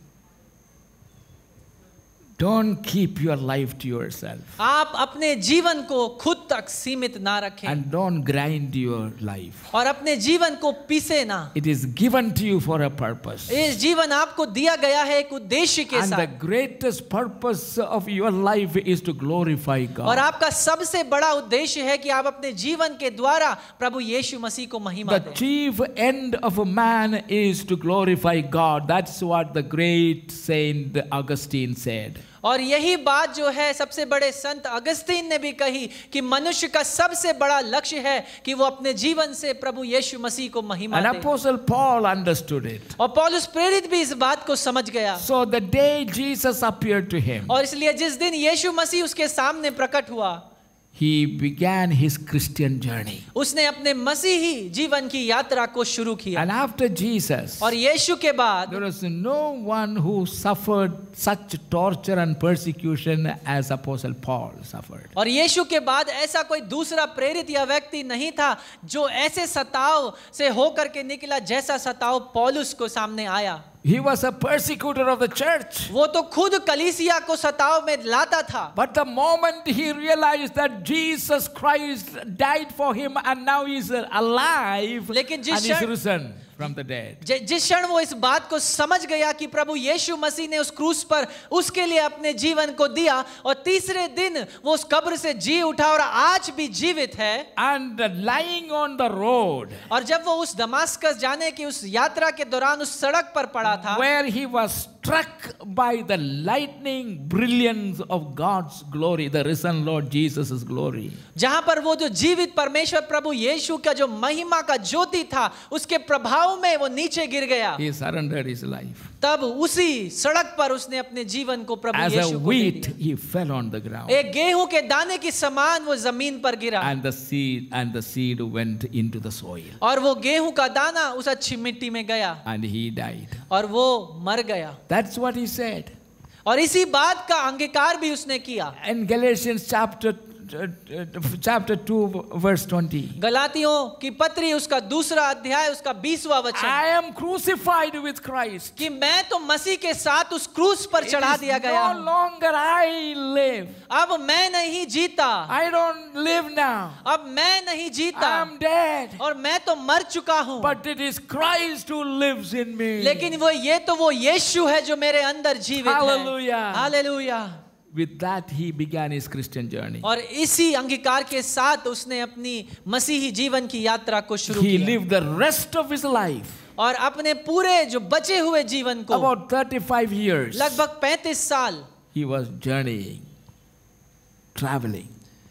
Don't keep your life to yourself. आप अपने जीवन को खुद तक सीमित ना रखें। And don't grind your life. और अपने जीवन को पीसे ना। It is given to you for a purpose. इस जीवन आपको दिया गया है एक उद्देश्य के And साथ। the greatest purpose of your life is to glorify God. और आपका सबसे बड़ा उद्देश्य है कि आप अपने जीवन के द्वारा प्रभु यीशु मसीह को महिमा The दें। chief end of a man is to glorify God. That's what the great Saint Augustine said. और यही बात जो है सबसे बड़े संत अगस्तीन ने भी कही कि मनुष्य का सबसे बड़ा लक्ष्य है कि वो अपने जीवन से प्रभु यीशु मसीह को महिमा And they. Apostle Paul understood it. और पौलुस प्रेरित भी इस बात को समझ गया। So the day Jesus appeared to him, और इसलिए जिस दिन यीशु मसीह उसके सामने प्रकट हुआ, he began his Christian journey. उसने अपने मसीही जीवन की यात्रा को शुरू किया। And after Jesus, और यीशु के बाद there was no one who suffered such torture and persecution as Apostle Paul suffered. और यीशु के बाद ऐसा कोई दूसरा प्रेरित या व्यक्ति नहीं था जो ऐसे सताव से होकर के निकला जैसा सताव पौलुस को सामने आया। He was a persecutor of the church. वो तो खुद कलीसिया को सताव में लाता था। But the moment he realized that Jesus Christ died for him and now he is alive लेकिन and जिस is क्षण risen from the dead. जि- जिस क्षण वो इस बात को समझ गया कि प्रभु यीशु मसीह ने उस क्रूस पर उसके लिए अपने जीवन को दिया और तीसरे दिन वो उस कब्र से जी उठा और आज भी जीवित है। And lying on the road और जब वो उस दमास्कस जाने की उस यात्रा के दौरान उस सड़क पर पड़ा था, where he was struck by the lightning brilliance of God's glory, the risen Lord Jesus' glory. जहां पर वो जो जीवित परमेश्वर प्रभु यीशु का जो महिमा का ज्योति था उसके प्रभाव में वो नीचे गिर गया। He surrendered his life. तब उसी सड़क पर उसने अपने जीवन को प्रभु As a यीशु को दे wheat, दिया। he fell on the ground. एक गेहूं के दाने की समान वो जमीन पर गिरा And the seed and the seed went into the soil. और वो गेहूं का दाना उस अच्छी मिट्टी में गया And he died. और वो मर गया। That's what he said. और इसी बात का अंगीकार भी उसने किया। In Galatians chapter uh, uh, chapter two verse twenty. गलातियों की पत्री उसका दूसरा अध्याय उसका बीसवां वचन I am crucified with Christ. कि मैं तो मसीह के साथ उस क्रूस पर It चढ़ा is दिया गया no हूं। longer I live. अब मैं नहीं जीता, I don't live now. अब मैं नहीं I जीता am dead. और मैं तो मर चुका हूं। But it is Christ who lives in me. लेकिन वो ये तो वो यीशु है जो मेरे अंदर जीवित है। Hallelujah. Hallelujah. With that he began his Christian journey. और इसी अंगीकार के साथ उसने अपनी मसीही जीवन की यात्रा को शुरू He किया lived the rest of his life, और अपने पूरे जो बचे हुए जीवन को about thirty-five years, लगभग पैंतीस साल he was journeying, traveling,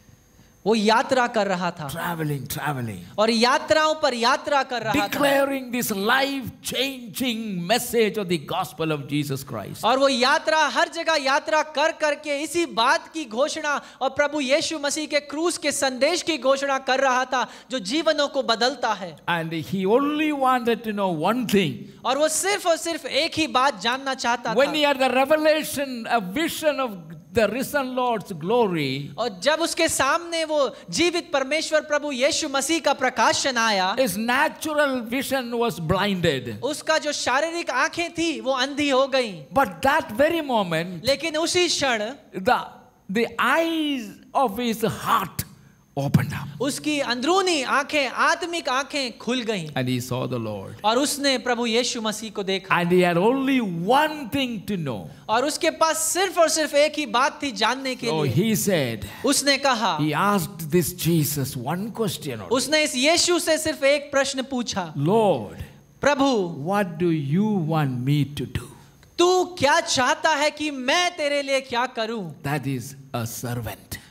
वो यात्रा कर रहा था traveling, traveling, और यात्राओं पर यात्रा कर रहा था declaring this life-changing message of the gospel of Jesus Christ. और वो यात्रा हर जगह यात्रा कर करके इसी बात की घोषणा और प्रभु यीशु मसीह के क्रूस के संदेश की घोषणा कर रहा था जो जीवनों को बदलता है। And he only wanted to know one thing. और वो सिर्फ और सिर्फ एक ही बात जानना चाहता When था। he had the revelation, a vision of the risen Lord's glory, और जब उसके सामने वो जीवित परमेश्वर प्रभु यीशु मसीह का प्रकाशन आया, his natural vision was blinded. उसका जो शारीरिक आंखें थी वो अंधी हो गई। But that very moment, लेकिन उसी क्षण the, the eyes of his heart opened up. उसकी अंदरूनी आंखें, आत्मिक आंखें खुल गईं And he saw the Lord. और उसने प्रभु यीशु मसीह को देखा। And he had only one thing to know. और उसके पास सिर्फ और सिर्फ एक ही बात थी जानने के So लिए। he said, उसने कहा, he asked this Jesus one question only. उसने इस यीशु से सिर्फ एक प्रश्न पूछा, Lord, Prabhu what do you want me to do? तू क्या चाहता है कि मैं तेरे लिए क्या करूं? That is a servant.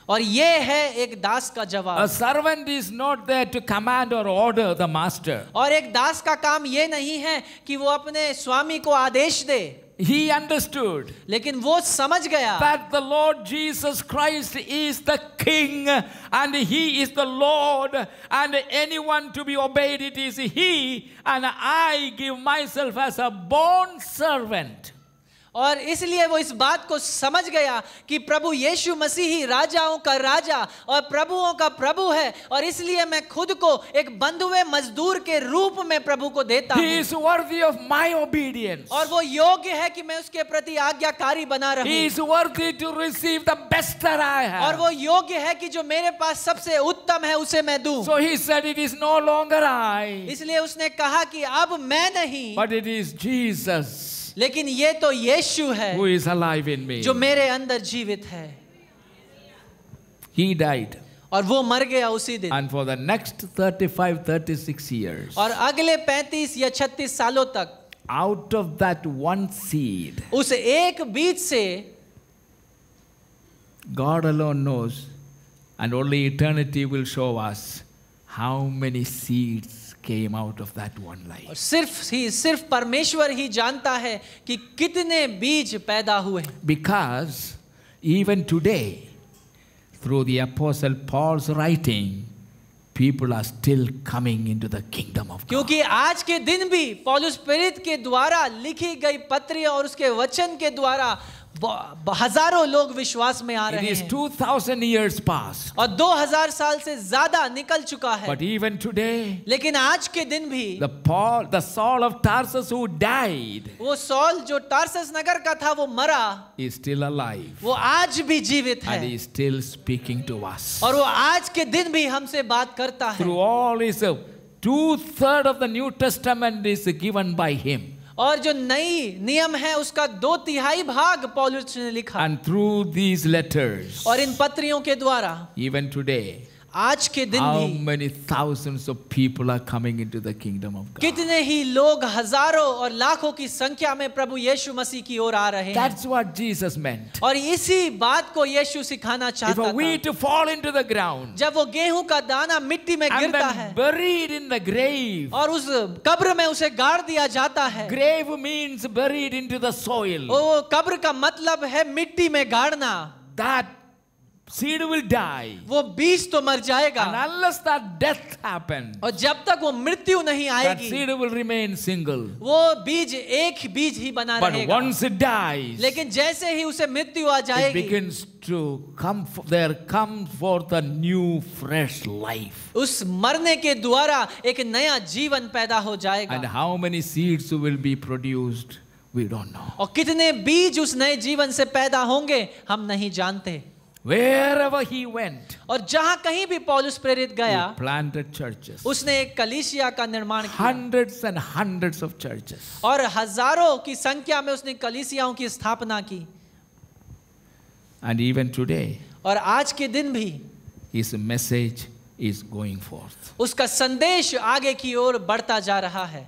और ये है एक दास का A जवाब। servant is not there to command or order the master. और एक दास का काम ये नहीं है कि वो अपने स्वामी को आदेश दे, He understood लेकिन वो समझ गया that the Lord Jesus Christ is the King and He is the Lord, and anyone to be obeyed it is He, and I give myself as a born servant. और इसलिए वो इस बात को समझ गया कि प्रभु यीशु मसीह ही राजाओं का राजा और प्रभुओं का प्रभु है, और इसलिए मैं खुद को एक बंधुए मजदूर के रूप में प्रभु को देता He हूँ, is worthy of my obedience. और वो योग्य है कि मैं उसके प्रति आज्ञाकारी बना He रहूं, is worthy to receive the best that I और have. वो योग्य है कि जो मेरे पास सबसे उत्तम है उसे मैं दूं। So He said, it is no longer I, इसलिए उसने कहा कि अब मैं नहीं, but it is Jesus लेकिन ये तो यीशु है who is alive in me. जो मेरे अंदर जीवित है। He died. और वो मर गया उसी दिन, And for the next thirty-five, thirty-six years, और अगले पैंतीस या छत्तीस सालों तक out of that one seed, उस एक बीज से, God alone knows, and only eternity will show us how many seeds came out of that one life. और सिर्फ ही सिर्फ परमेश्वर ही जानता है कि कितने बीज पैदा हुए। Because even today, through the Apostle Paul's writing, people are still coming into the kingdom of God. क्योंकि आज के दिन भी पौलुस प्रेरित के द्वारा लिखी गई पत्रियां और उसके वचन के द्वारा ब- हजारों लोग विश्वास में आ It रहे is हैं, two thousand years past. और दो हजार साल से ज्यादा निकल चुका है। But even today, लेकिन आज के दिन भी the Paul, the Saul of Tarsus who died, वो सौल जो टारसस नगर का था वो मरा, is still alive. वो आज भी जीवित And है, he is still speaking to us. और वो आज के दिन भी हमसे बात करता है। Through all his uh, two-thirds of the New Testament is given by him. और जो नई नियम है उसका दो तिहाई भाग पौलुस ने लिखा, And through these letters, और इन पत्रियों के द्वारा even today, आज के दिन how भी many thousands of people are coming into the kingdom of God. कितने ही लोग हजारों और लाखों की संख्या में प्रभु यीशु मसीह की ओर आ रहे हैं। That's what Jesus meant. और इसी बात को यीशु सिखाना If चाहता a wheat था। fall into the ground जब वो गेहूं का दाना मिट्टी में and गिरता then है buried in the grave, और उस कब्र में उसे गाड़ दिया जाता है, grave means buried into the soil. वो कब्र का मतलब है मिट्टी में गाड़ना, That seed will die. वो बीज तो मर जाएगा, And unless that death happens, और जब तक वो मृत्यु नहीं that आएगी seed will remain single. वो बीज एक बीज ही बना But रहेगा। once it dies, लेकिन जैसे ही उसे मृत्यु आ it जाएगी, begins to come, f- there comes forth a new fresh life. उस मरने के द्वारा एक नया जीवन पैदा हो And जाएगा। how many seeds will be produced, we don't know. और कितने बीज उस नए जीवन से पैदा होंगे हम नहीं जानते। Wherever he went, और जहां कहीं भी पौलुस प्रेरित he गया, planted churches. उसने एक कलीसिया का निर्माण किया, Hundreds and hundreds of churches. और हजारों की संख्या में उसने कलीसियाओं की स्थापना की। And even today, और आज के दिन भी his message is going forth. उसका संदेश आगे की ओर बढ़ता जा रहा है,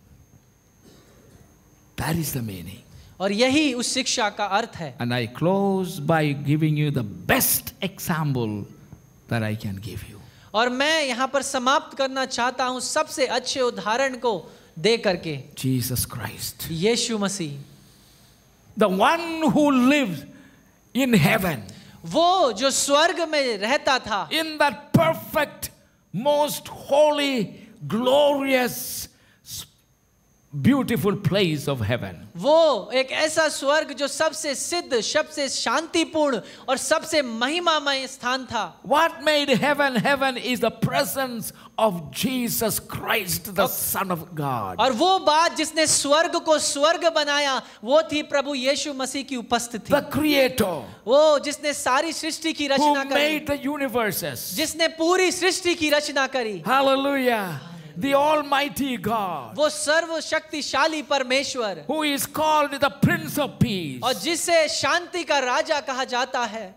That is the meaning. और यही उस शिक्षा का अर्थ है। And I close by giving you the best example that I can give you. और मैं यहाँ पर समाप्त करना चाहता हूँ सबसे अच्छे उदाहरण को दे करके, Jesus Christ. Yeshu Masih, The one who lived in heaven, वो जो स्वर्ग में रहता था, in that perfect, most holy, glorious, beautiful place of heaven. वो एक ऐसा स्वर्ग जो सबसे सिद्ध, सबसे शांतिपूर्ण और सबसे महिमामय स्थान था। What made heaven heaven is the presence of Jesus Christ, the Son of God. और वो बात जिसने स्वर्ग को स्वर्ग बनाया वो थी प्रभु यीशु मसीह की उपस्थिति। The Creator, वो जिसने सारी सृष्टि की who रचना करी, made the universes. जिसने पूरी सृष्टि की रचना करी, Hallelujah. The Almighty God, वो सर्वशक्तिशाली परमेश्वर, who is called the Prince of Peace. और जिसे शांति का राजा कहा जाता है,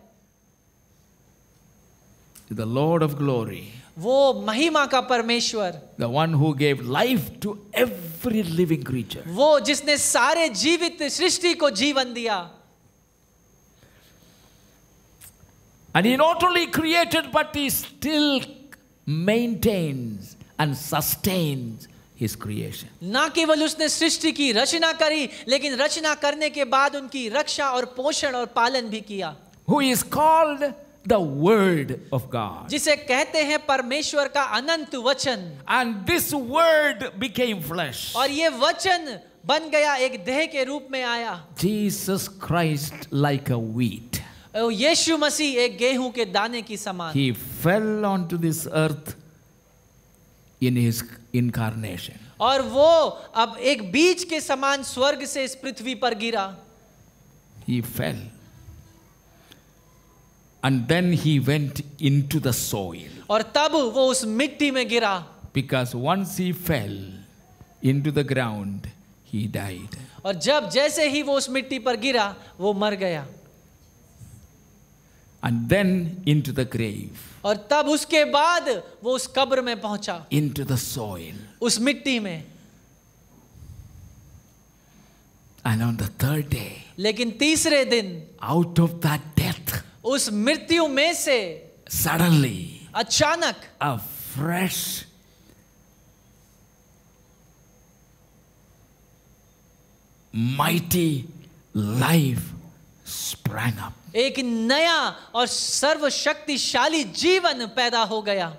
The Lord of glory, वो महिमा का परमेश्वर, the one who gave life to every living creature. वो जिसने सारे जीवित सृष्टि को जीवन दिया। And he not only created, but he still maintains and sustains his creation. ना केवल उसने सृष्टि की रचना करी, लेकिन रचना करने के बाद उनकी रक्षा और पोषण और पालन भी किया. Who is called the Word of God. जिसे कहते हैं परमेश्वर का अनंत वचन. And this Word became flesh. और ये वचन बन गया, एक देह के रूप में आया. Jesus Christ like a wheat. यीशु मसीह एक गेहूं के दाने की समान. He fell onto this earth in his incarnation. और वो अब एक बीज के समान स्वर्ग से इस पृथ्वी पर गिरा. He fell. And then he went into the soil. और तब वो उस मिट्टी में गिरा. Because once he fell into the ground, he died. और जब जैसे ही वो उस मिट्टी पर गिरा, वो मर गया. And then into the grave. और तब उसके बाद वो उस कब्र में पहुंचा. Into the soil. उस मिट्टी में. And on the third day. लेकिन तीसरे दिन. Out of that death. उस मृत्यु में से. Suddenly. अचानक. A fresh mighty life sprang up. एक नया और सर्वशक्तिशाली जीवन पैदा हो गया.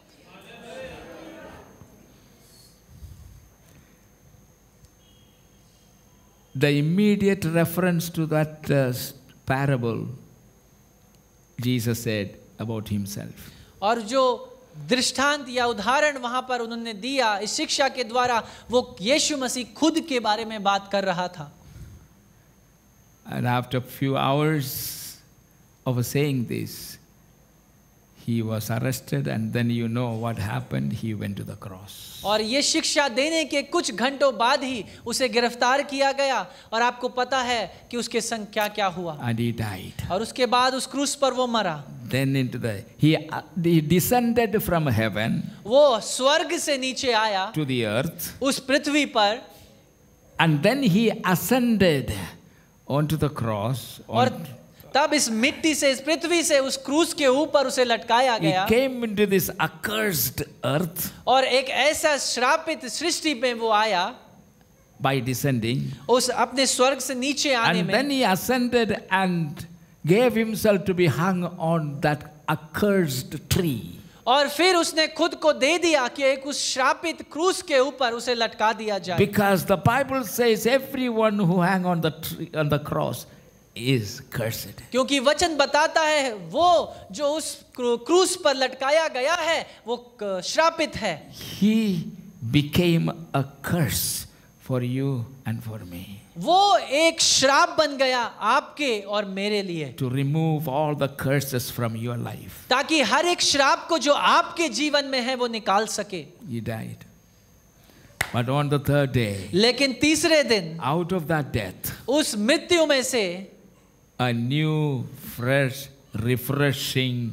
The immediate reference to that uh, parable, Jesus said about himself. और जो दृष्टांत या उदाहरण वहां पर उन्होंने दिया इस शिक्षा के द्वारा, वो यीशु मसीह खुद के बारे में बात कर रहा था. And after a few hours of saying this, he was arrested, and then you know what happened, he went to the cross. और ये शिक्षा देने के कुछ घंटों बाद ही उसे गिरफ्तार किया गया, और आपको पता है कि उसके संग क्या क्या हुआ. And he died. और उसके बाद उस क्रूस पर वो मरा. Then into the he, uh, he descended from heaven. वो स्वर्ग से नीचे आया. To the earth. उस पृथ्वी पर. And then he ascended onto the cross. और तब इस मिट्टी से, इस पृथ्वी से उस क्रूस के ऊपर उसे लटकाया गया. He came into this accursed earth. और एक ऐसा श्रापित सृष्टि पे वो आया. By descending. उस अपने स्वर्ग से नीचे आने में. And then he ascended and gave himself to be hung on that accursed tree. और फिर उसने खुद को दे दिया कि एक उस श्रापित क्रूस के ऊपर उसे लटका दिया जाए. Because the Bible says everyone who hang on the tree, on the cross is cursed. क्योंकि वचन बताता है वो जो उस क्रूस पर लटकाया गया है वो श्रापित है. He became a curse for you and for me. वो एक श्राप बन गया आपके और मेरे लिए. To remove all the curses from your life. ताकि हर एक श्राप को जो आपके जीवन में है वो निकाल सके. He died. But on the third day. लेकिन तीसरे दिन. Out of that death. उस मृत्यु में से. A new, fresh, refreshing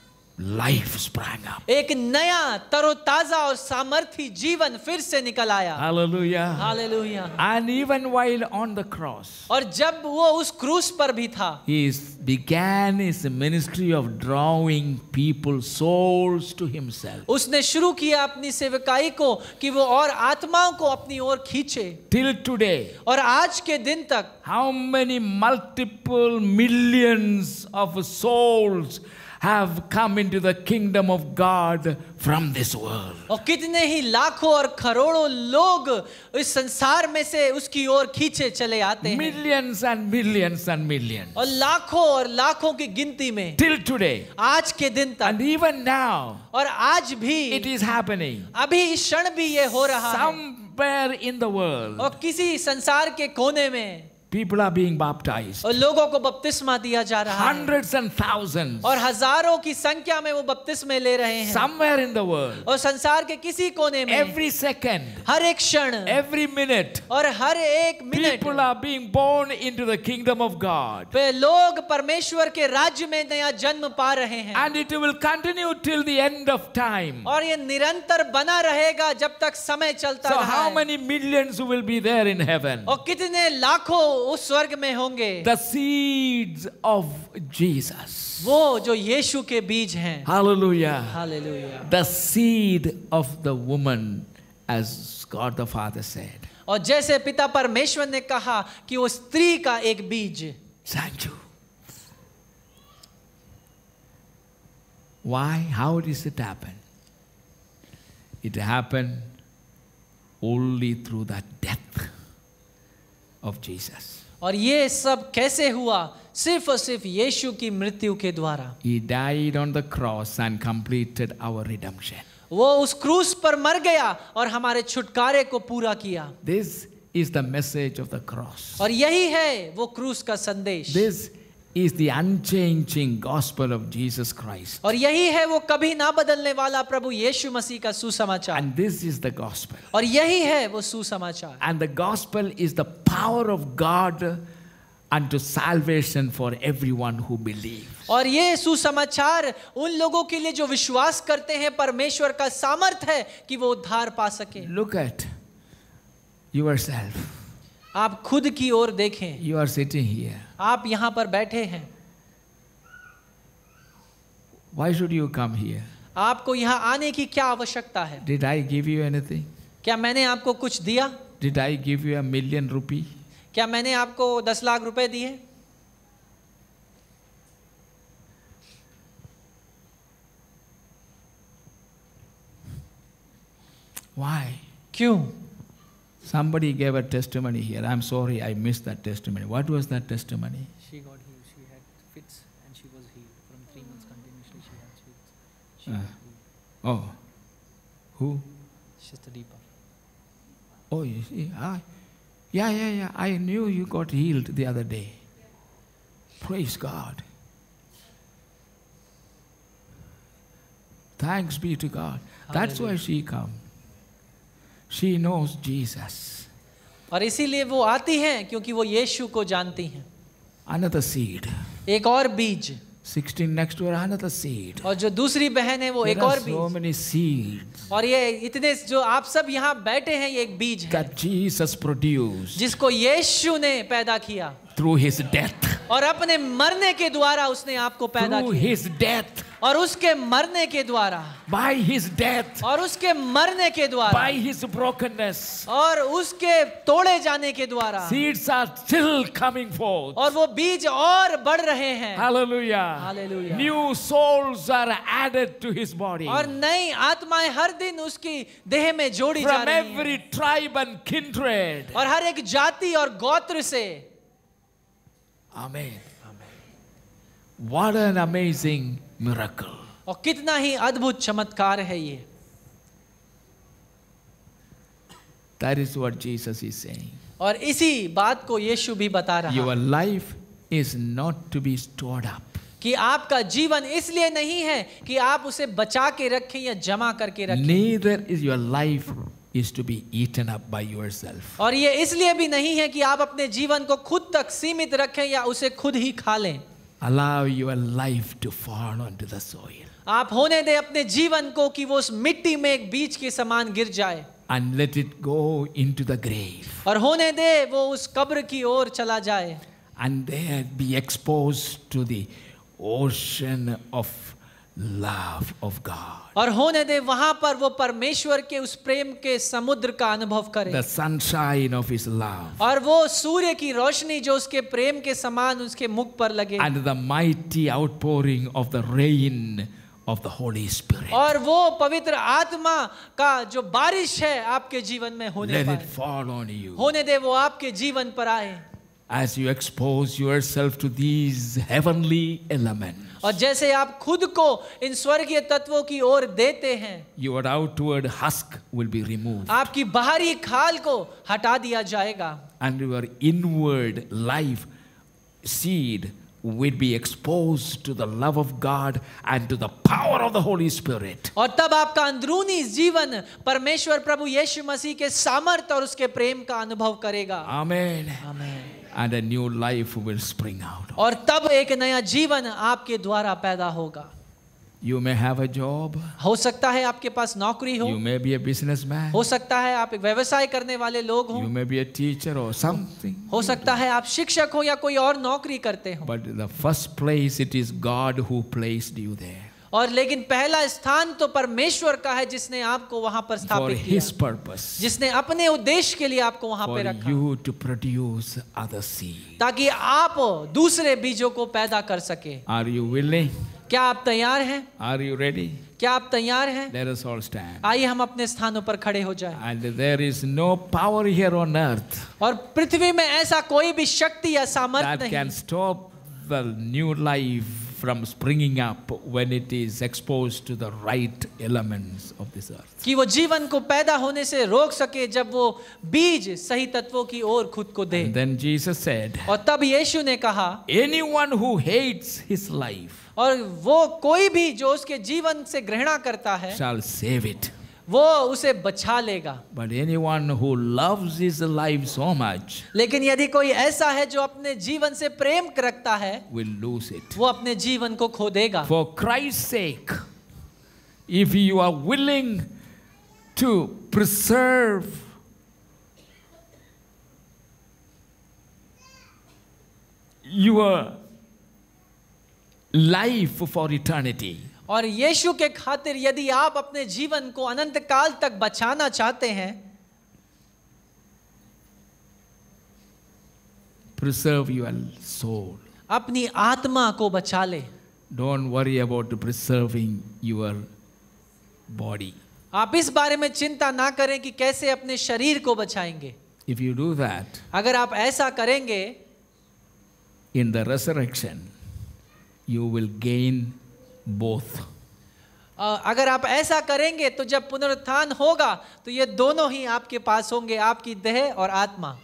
life sprang up. एक नया तरोताजा और सामर्थी जीवन फिर से निकल आया. Hallelujah. Hallelujah. And even while on the cross. और जब वो उस क्रूस पर भी था. He began his ministry of drawing people, souls to himself. उसने शुरू किया अपनी सेवकाई को कि वो और आत्माओं को अपनी ओर खींचे. Till today. और आज के दिन तक. How many multiple millions of souls have come into the kingdom of God from this world. और कितने ही लाखों और करोड़ों लोग इस संसार में से उसकी ओर खींचे चले आते हैं. Millions and millions and millions. और लाखों और लाखों की गिनती में. Till today. आज के दिन तक. And even now. और आज भी. It is happening. अभी इस क्षण भी ये हो रहा है. Somewhere in the world. और किसी संसार के कोने में. People are being baptized. और लोगों को बपतिस्मा दिया जा रहा है. Hundreds and thousands. और हजारों की संख्या में वो बपतिस्मे ले रहे हैं. Somewhere in the world. और संसार के किसी कोने में. Every second. हर एक क्षण. Every minute. और हर एक minute. People are being born into the kingdom of God. वे लोग परमेश्वर के राज्य में नया जन्म पा रहे हैं. And it will continue till the end of time. और ये निरंतर बना रहेगा जब तक समय चलता So रहा how है. many millions will be there in heaven? और कितने लाखों उस स्वर्ग में होंगे, the seeds of Jesus. वो जो यीशु के बीज हैं. Hallelujah. Hallelujah. The seed of the woman, as God the Father said. और जैसे पिता परमेश्वर ने कहा कि वो स्त्री का एक बीज. Thank you. Why? How does it happen? It happened only through the death of Jesus. और ये सब कैसे हुआ? सिर्फ और सिर्फ यीशु की मृत्यु के द्वारा. He died on the cross and completed our redemption. वो उस क्रूस पर मर गया और हमारे छुटकारे को पूरा किया. This is the message of the cross. और यही है वो क्रूस का संदेश. This is the unchanging gospel of Jesus Christ. और यही है वो कभी ना बदलने वाला प्रभु यीशु मसीह का सुसमाचार. And this is the gospel. और यही है वो सुसमाचार. And the gospel is the power of God unto salvation for everyone who believes. और ये सुसमाचार उन लोगों के लिए जो विश्वास करते हैं परमेश्वर का सामर्थ है कि वो उद्धार पा सके. Look at yourself. आप खुद की ओर देखें. You are sitting here. आप यहाँ पर बैठे हैं. Why should you come here? आपको यहाँ आने की क्या आवश्यकता है? Did I give you anything? क्या मैंने आपको कुछ दिया? Did I give you a million rupee? क्या मैंने आपको दस लाख रुपए दिए? Why? क्यों? Somebody gave a testimony here. I'm sorry, I missed that testimony. What was that testimony? She got healed. She had fits and she was healed. From three months continuously she had fits. She Uh. got healed. Oh, who? Sister Deepa. Oh, you see, I, yeah, yeah, yeah. I knew you got healed the other day. Praise God. Thanks be to God. That's why she come. She knows Jesus. और इसीलिए वो आती हैं क्योंकि वो यीशु को जानती हैं. Another seed. एक और बीज. Sixteen next to her, another seed. और जो दूसरी बहन है वो There एक are और so बीज. many seeds और ये इतने जो आप सब यहाँ बैठे हैं ये एक बीज है that Jesus produced जिसको यीशु ने पैदा किया. through His death. और अपने मरने के द्वारा उसने आपको पैदा Through किया. His death. और उसके मरने के द्वारा. By His death. और उसके मरने के द्वारा. By His brokenness. और उसके तोड़े जाने के द्वारा. Seeds are still coming forth. और वो बीज और बढ़ रहे हैं. Hallelujah. Hallelujah. New souls are added to His body. और नई आत्माएं हर दिन उसकी देह में जोड़ी जा From रही हैं. every tribe and kindred. और हर एक जाति और गोत्र से. Amen. What an amazing miracle. और कितना ही अद्भुत चमत्कार है ये. That is what Jesus is saying. और इसी बात को यीशु भी बता रहा Your है life is not to be stored up. कि आपका जीवन इसलिए नहीं है कि आप उसे बचा के रखें या जमा करके रखें. Neither is your life is to be eaten up by yourself. और ये इसलिए भी नहीं है कि आप अपने जीवन को खुद तक सीमित रखें या उसे खुद ही खा लें. Allow your life to fall onto the soil. आप होने दें अपने जीवन को कि वो उस मिट्टी में एक बीज के समान गिर जाए. And let it go into the grave. और होने दे वो उस कब्र की ओर चला जाए. And there be exposed to the ocean of love of God. और होने दे वहां पर वो परमेश्वर के उस प्रेम के समुद्र का अनुभव करे. The sunshine of His love. और वो सूर्य की रोशनी जो उसके प्रेम के समान उसके मुख पर लगे. And the mighty outpouring of the rain of the Holy Spirit. और वो पवित्र आत्मा का जो बारिश है आपके जीवन में होने Let it पाए. fall on you. होने दे वो आपके जीवन पर आए. As you expose yourself to these heavenly elements. और जैसे आप खुद को इन स्वर्गीय तत्वों की ओर देते हैं. Your outward husk will be removed. आपकी बाहरी खाल को हटा दिया जाएगा. And your inward life seed will be exposed to the love of God and to the power of the Holy Spirit. और तब आपका अंदरूनी जीवन परमेश्वर प्रभु यीशु मसीह के सामर्थ और उसके प्रेम का अनुभव करेगा. Amen. आमीन. And a new life will spring out. और तब एक नया जीवन आपके द्वारा पैदा होगा. You may have a job. हो सकता है आपके पास नौकरी हो, You may be a businessman. हो सकता है आप एक व्यवसाय करने वाले लोग You हो, may be a teacher or something. हो सकता है आप शिक्षक हो या कोई और नौकरी करते हो। But in the first place, it is God who placed you there और लेकिन पहला स्थान तो परमेश्वर का है जिसने आपको वहां पर for स्थापित His किया, purpose, जिसने अपने उद्देश्य के लिए आपको वहां for पे रखा, you to produce other seed. ताकि आप दूसरे बीजों को पैदा कर सके। Are you willing? क्या आप तैयार हैं? Are you ready? क्या आप तैयार हैं? Let us all stand. आइए हम अपने स्थानों पर खड़े हो जाएं। And there is no power here on earth और पृथ्वी में ऐसा कोई भी शक्ति या सामर्थ्य that नहीं can stop the new life from springing up when it is exposed to the right elements of this earth. कि वो जीवन को पैदा होने से रोक सके जब वो बीज सही तत्वों की ओर खुद को दे। And then Jesus said, और तब यीशु ने कहा, anyone who hates his life और वो कोई भी जो उसके जीवन से घृणा करता है shall save it. वो उसे बचा लेगा, But anyone who loves his life so much लेकिन यदि कोई ऐसा है जो अपने जीवन से प्रेम रखता है will lose it. वो अपने जीवन को खो देगा। For Christ's sake, if you are willing to preserve your life for eternity, और यीशु के खातिर यदि आप अपने जीवन को अनंत काल तक बचाना चाहते हैं, preserve your soul. अपनी आत्मा को बचा ले। Don't worry about preserving your body. आप इस बारे में चिंता ना करें कि कैसे अपने शरीर को बचाएंगे। If you do that, अगर आप ऐसा करेंगे, in the resurrection, you will gain both. अ, अगर आप ऐसा करेंगे तो जब पुनरुत्थान होगा तो ये दोनों ही आपके पास होंगे, आपकी देह और आत्मा।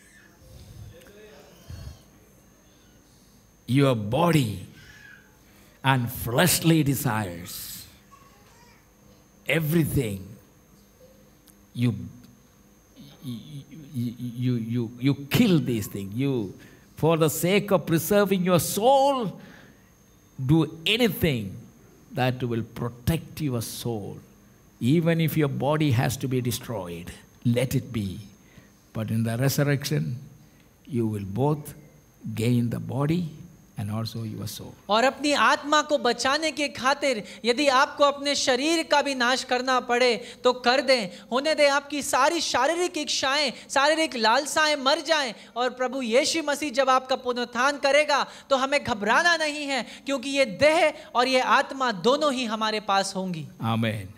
Your body and fleshly desires, everything, you you, you, you, you kill these things. You, for the sake of preserving your soul, do anything that will protect your soul. Even if your body has to be destroyed, let it be. But in the resurrection, you will both gain the body and also your soul. और अपनी आत्मा को बचाने के खातिर यदि आपको अपने शरीर का भी नाश करना पड़े तो कर दें, होने दें आपकी सारी शारीरिक इच्छाएं, शारीरिक लालसाएं मर जाएं, और प्रभु यीशु मसीह जब आपका पुनरुत्थान करेगा तो हमें घबराना नहीं है, क्योंकि ये देह और ये आत्मा दोनों ही हमारे पास होंगी। Amen.